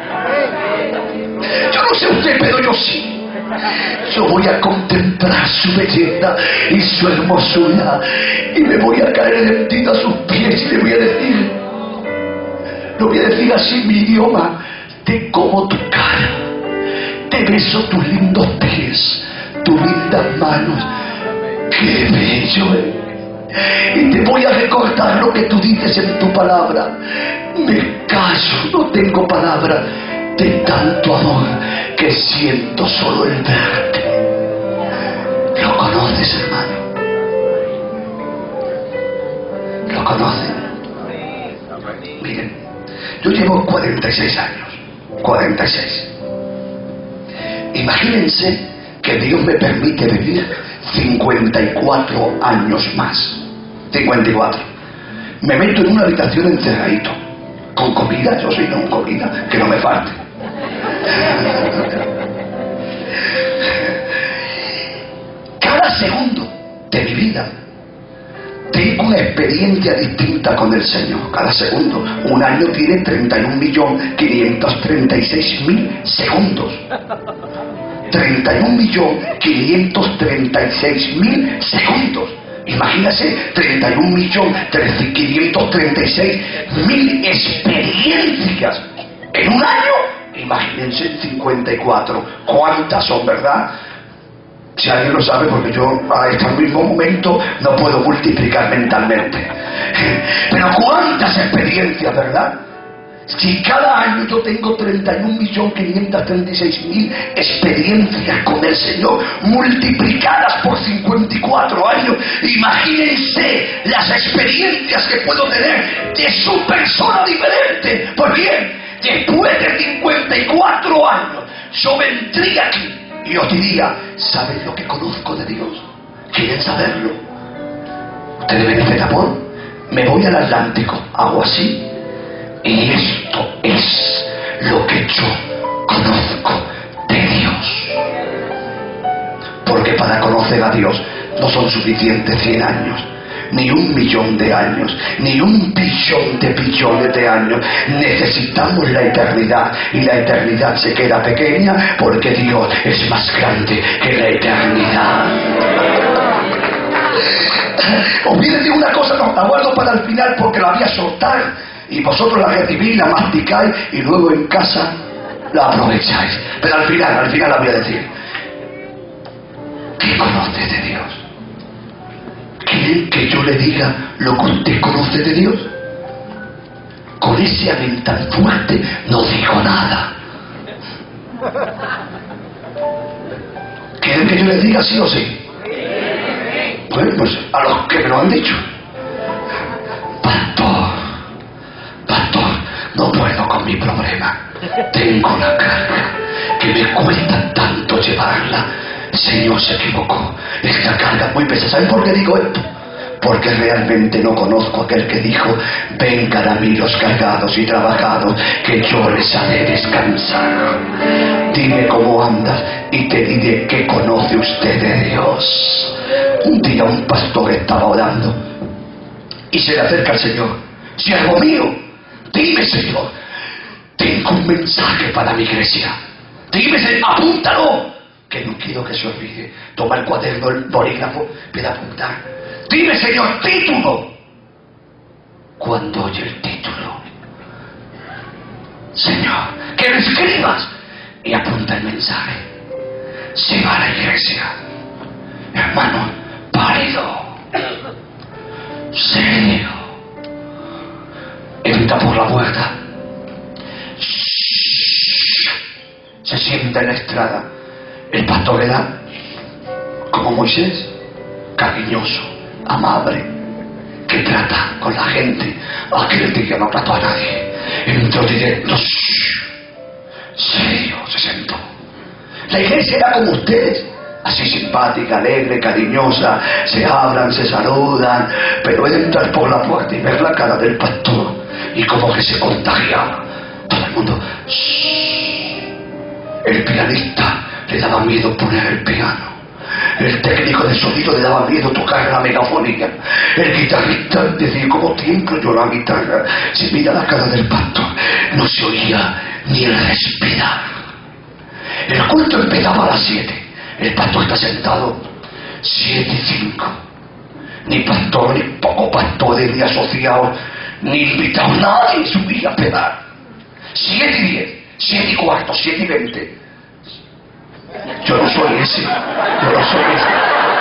Yo no sé usted, pero yo sí. Yo voy a contemplar su belleza y su hermosura, y me voy a caer rendido a sus pies y le voy a decir, le voy a decir así en mi idioma: te como tu cara, te beso tus lindos pies, tus lindas manos, qué bello es. Y te voy a recordar lo que tú dices en tu palabra. Me callo, no tengo palabra de tanto amor que siento solo el verte. ¿Lo conoces, hermano? ¿Lo conocen? Miren, yo llevo cuarenta y seis años, cuarenta y seis. Imagínense que Dios me permite vivir cincuenta y cuatro años más. cincuenta y cuatro. Me meto en una habitación encerradito, con comida, yo soy con comida, que no me falte. Cada segundo de mi vida tengo una experiencia distinta con el Señor. Cada segundo. Un año tiene treinta y un millones quinientos treinta y seis mil segundos. treinta y un millones quinientos treinta y seis mil segundos. Imagínense, treinta y un millones quinientos treinta y seis mil experiencias en un año. Imagínense cincuenta y cuatro. ¿Cuántas son, verdad? Si alguien lo sabe, porque yo a este mismo momento no puedo multiplicar mentalmente. Pero ¿cuántas experiencias, verdad? Si cada año yo tengo treinta y un millones quinientos treinta y seis mil experiencias con el Señor, multiplicadas por cincuenta y cuatro años, imagínense las experiencias que puedo tener de su persona diferente. Pues bien, después de cincuenta y cuatro años, yo vendría aquí y os diría: ¿saben lo que conozco de Dios? ¿Quieren saberlo? Ustedes me dicen: amor, me voy al Atlántico, hago así, y esto es lo que yo conozco de Dios. Porque para conocer a Dios no son suficientes cien años, ni un millón de años, ni un billón de billones de años. Necesitamos la eternidad, y la eternidad se queda pequeña porque Dios es más grande que la eternidad. Os voy a decir una cosa, no, la guardo para el final porque la voy a soltar y vosotros la recibís, la masticáis y luego en casa la aprovecháis. Pero al final, al final la voy a decir. ¿Qué conoces de Dios? ¿Quieren que yo le diga lo que usted conoce de Dios? Con ese amén tan fuerte no digo nada. ¿Quieren que yo les diga sí o sí? Bueno, pues a los que me lo han dicho. Pastor, pastor, no puedo con mi problema. Tengo una carga que me cuesta tanto llevarla. El Señor se equivocó. Esta carga es muy pesada. ¿Saben por qué digo esto? Porque realmente no conozco a aquel que dijo: vengan a mí los cargados y trabajados, que yo les haré descansar. Dime cómo andas y te diré qué conoce usted de Dios. Un día un pastor estaba orando y se le acerca al Señor: siervo mío, dime, Señor, tengo un mensaje para mi iglesia. Dime, Señor, apúntalo, que no quiero que se olvide. Toma el cuaderno, el bolígrafo, empieza a apuntar. Dime, Señor, título. Cuando oye el título, Señor, que lo escribas, y apunta el mensaje. Se va a la iglesia, hermano, pálido, serio, entra por la puerta, se sienta en la estrada. El pastor era como Moisés, cariñoso, amable, que trata con la gente. Aquel día no trató a nadie. Entró directo, serio, se sentó. La iglesia era como ustedes, así simpática, alegre, cariñosa, se hablan, se saludan, pero es entrar por la puerta y ver la cara del pastor y como que se contagiaba. Todo el mundo, shh. El pianista le daba miedo poner el piano. El técnico de sonido le daba miedo tocar la megafonía. El guitarrista decía, ¿cómo tiemblo yo la guitarra? Si mira la cara del pastor, no se oía ni el respirar. El culto empezaba a las siete. El pastor está sentado, siete y cinco. Ni pastor, ni poco pastores, ni asociados, ni invitados, nadie subía a pedar. Siete y diez, siete y cuarto, siete y veinte. Yo no soy ese, yo no soy ese.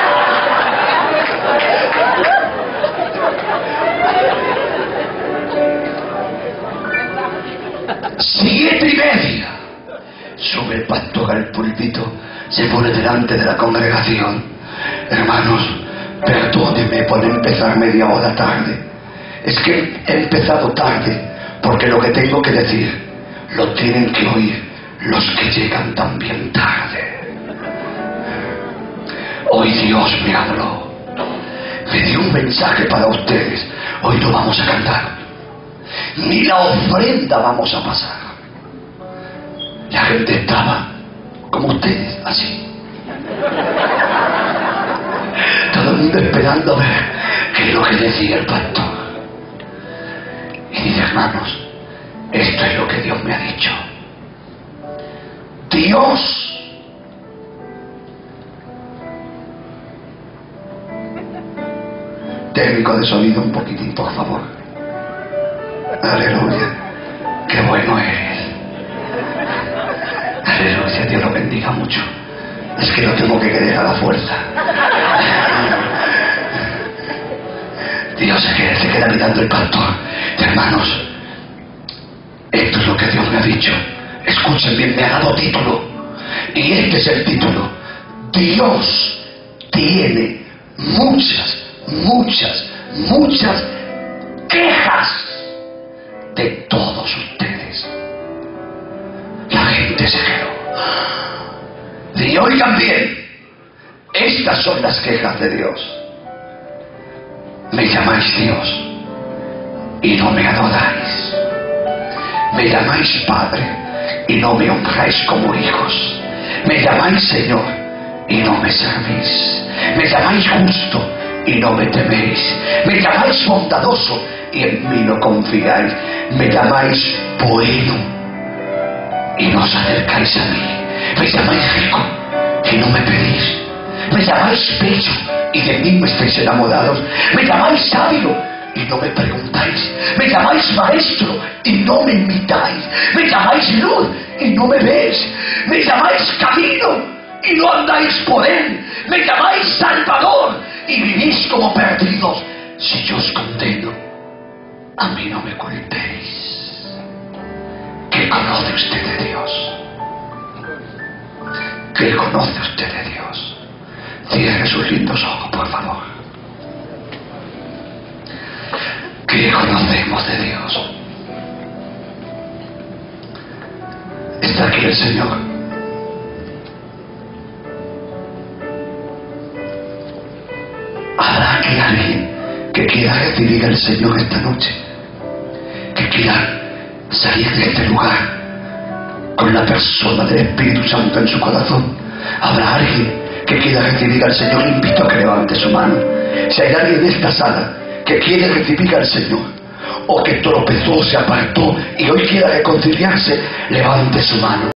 Siete y media. Sube el pastor al púlpito, se pone delante de la congregación. Hermanos, perdónenme por empezar media hora tarde. Es que he empezado tarde, porque lo que tengo que decir lo tienen que oír los que llegan también tarde. Hoy Dios me habló, me dio un mensaje para ustedes. Hoy no vamos a cantar, ni la ofrenda vamos a pasar. La gente estaba como ustedes, así. Todo el mundo esperando a ver qué es lo que decía el pastor. Y dice, hermanos, esto es lo que Dios me ha dicho. Dios técnico de sonido, un poquitín, por favor. Aleluya, qué bueno eres. Aleluya, Dios lo bendiga mucho. Es que lo tengo que querer a la fuerza. Dios se queda, se queda mirando el pastor. Hermanos, esto es lo que Dios me ha dicho. Escuchen bien, me ha dado título. Y este es el título. Dios tiene muchas, muchas, muchas quejas de todos ustedes. La gente se quedó. Y oigan bien, estas son las quejas de Dios. Me llamáis Dios y no me adoráis. Me llamáis Padre y no me honráis como hijos. Me llamáis Señor y no me servís. Me llamáis justo y no me teméis. Me llamáis bondadoso y en mí no confiáis. Me llamáis bueno y no os acercáis a mí. Me llamáis rico y no me pedís. Me llamáis bello y de mí me estáis enamorados. Me llamáis sabio y no me preguntáis. Me llamáis maestro y no me invitáis. Me llamáis luz y no me veis. Me llamáis camino y no andáis por él. Me llamáis salvador y vivís como perdidos. Si yo os condeno, a mí no me culpéis. ¿Qué conoce usted de Dios? ¿Qué conoce usted de Dios? Cierre sus lindos ojos, por favor. ¿Qué conocemos de Dios? Está aquí el Señor. ¿Habrá aquí alguien que quiera recibir al Señor esta noche? Que quiera salir de este lugar con la persona del Espíritu Santo en su corazón. ¿Habrá alguien que quiera recibir al Señor? Le invito a que levante su mano. Si hay alguien en esta sala que quiere recibir al Señor, o que tropezó, se apartó y hoy quiera reconciliarse, levante su mano.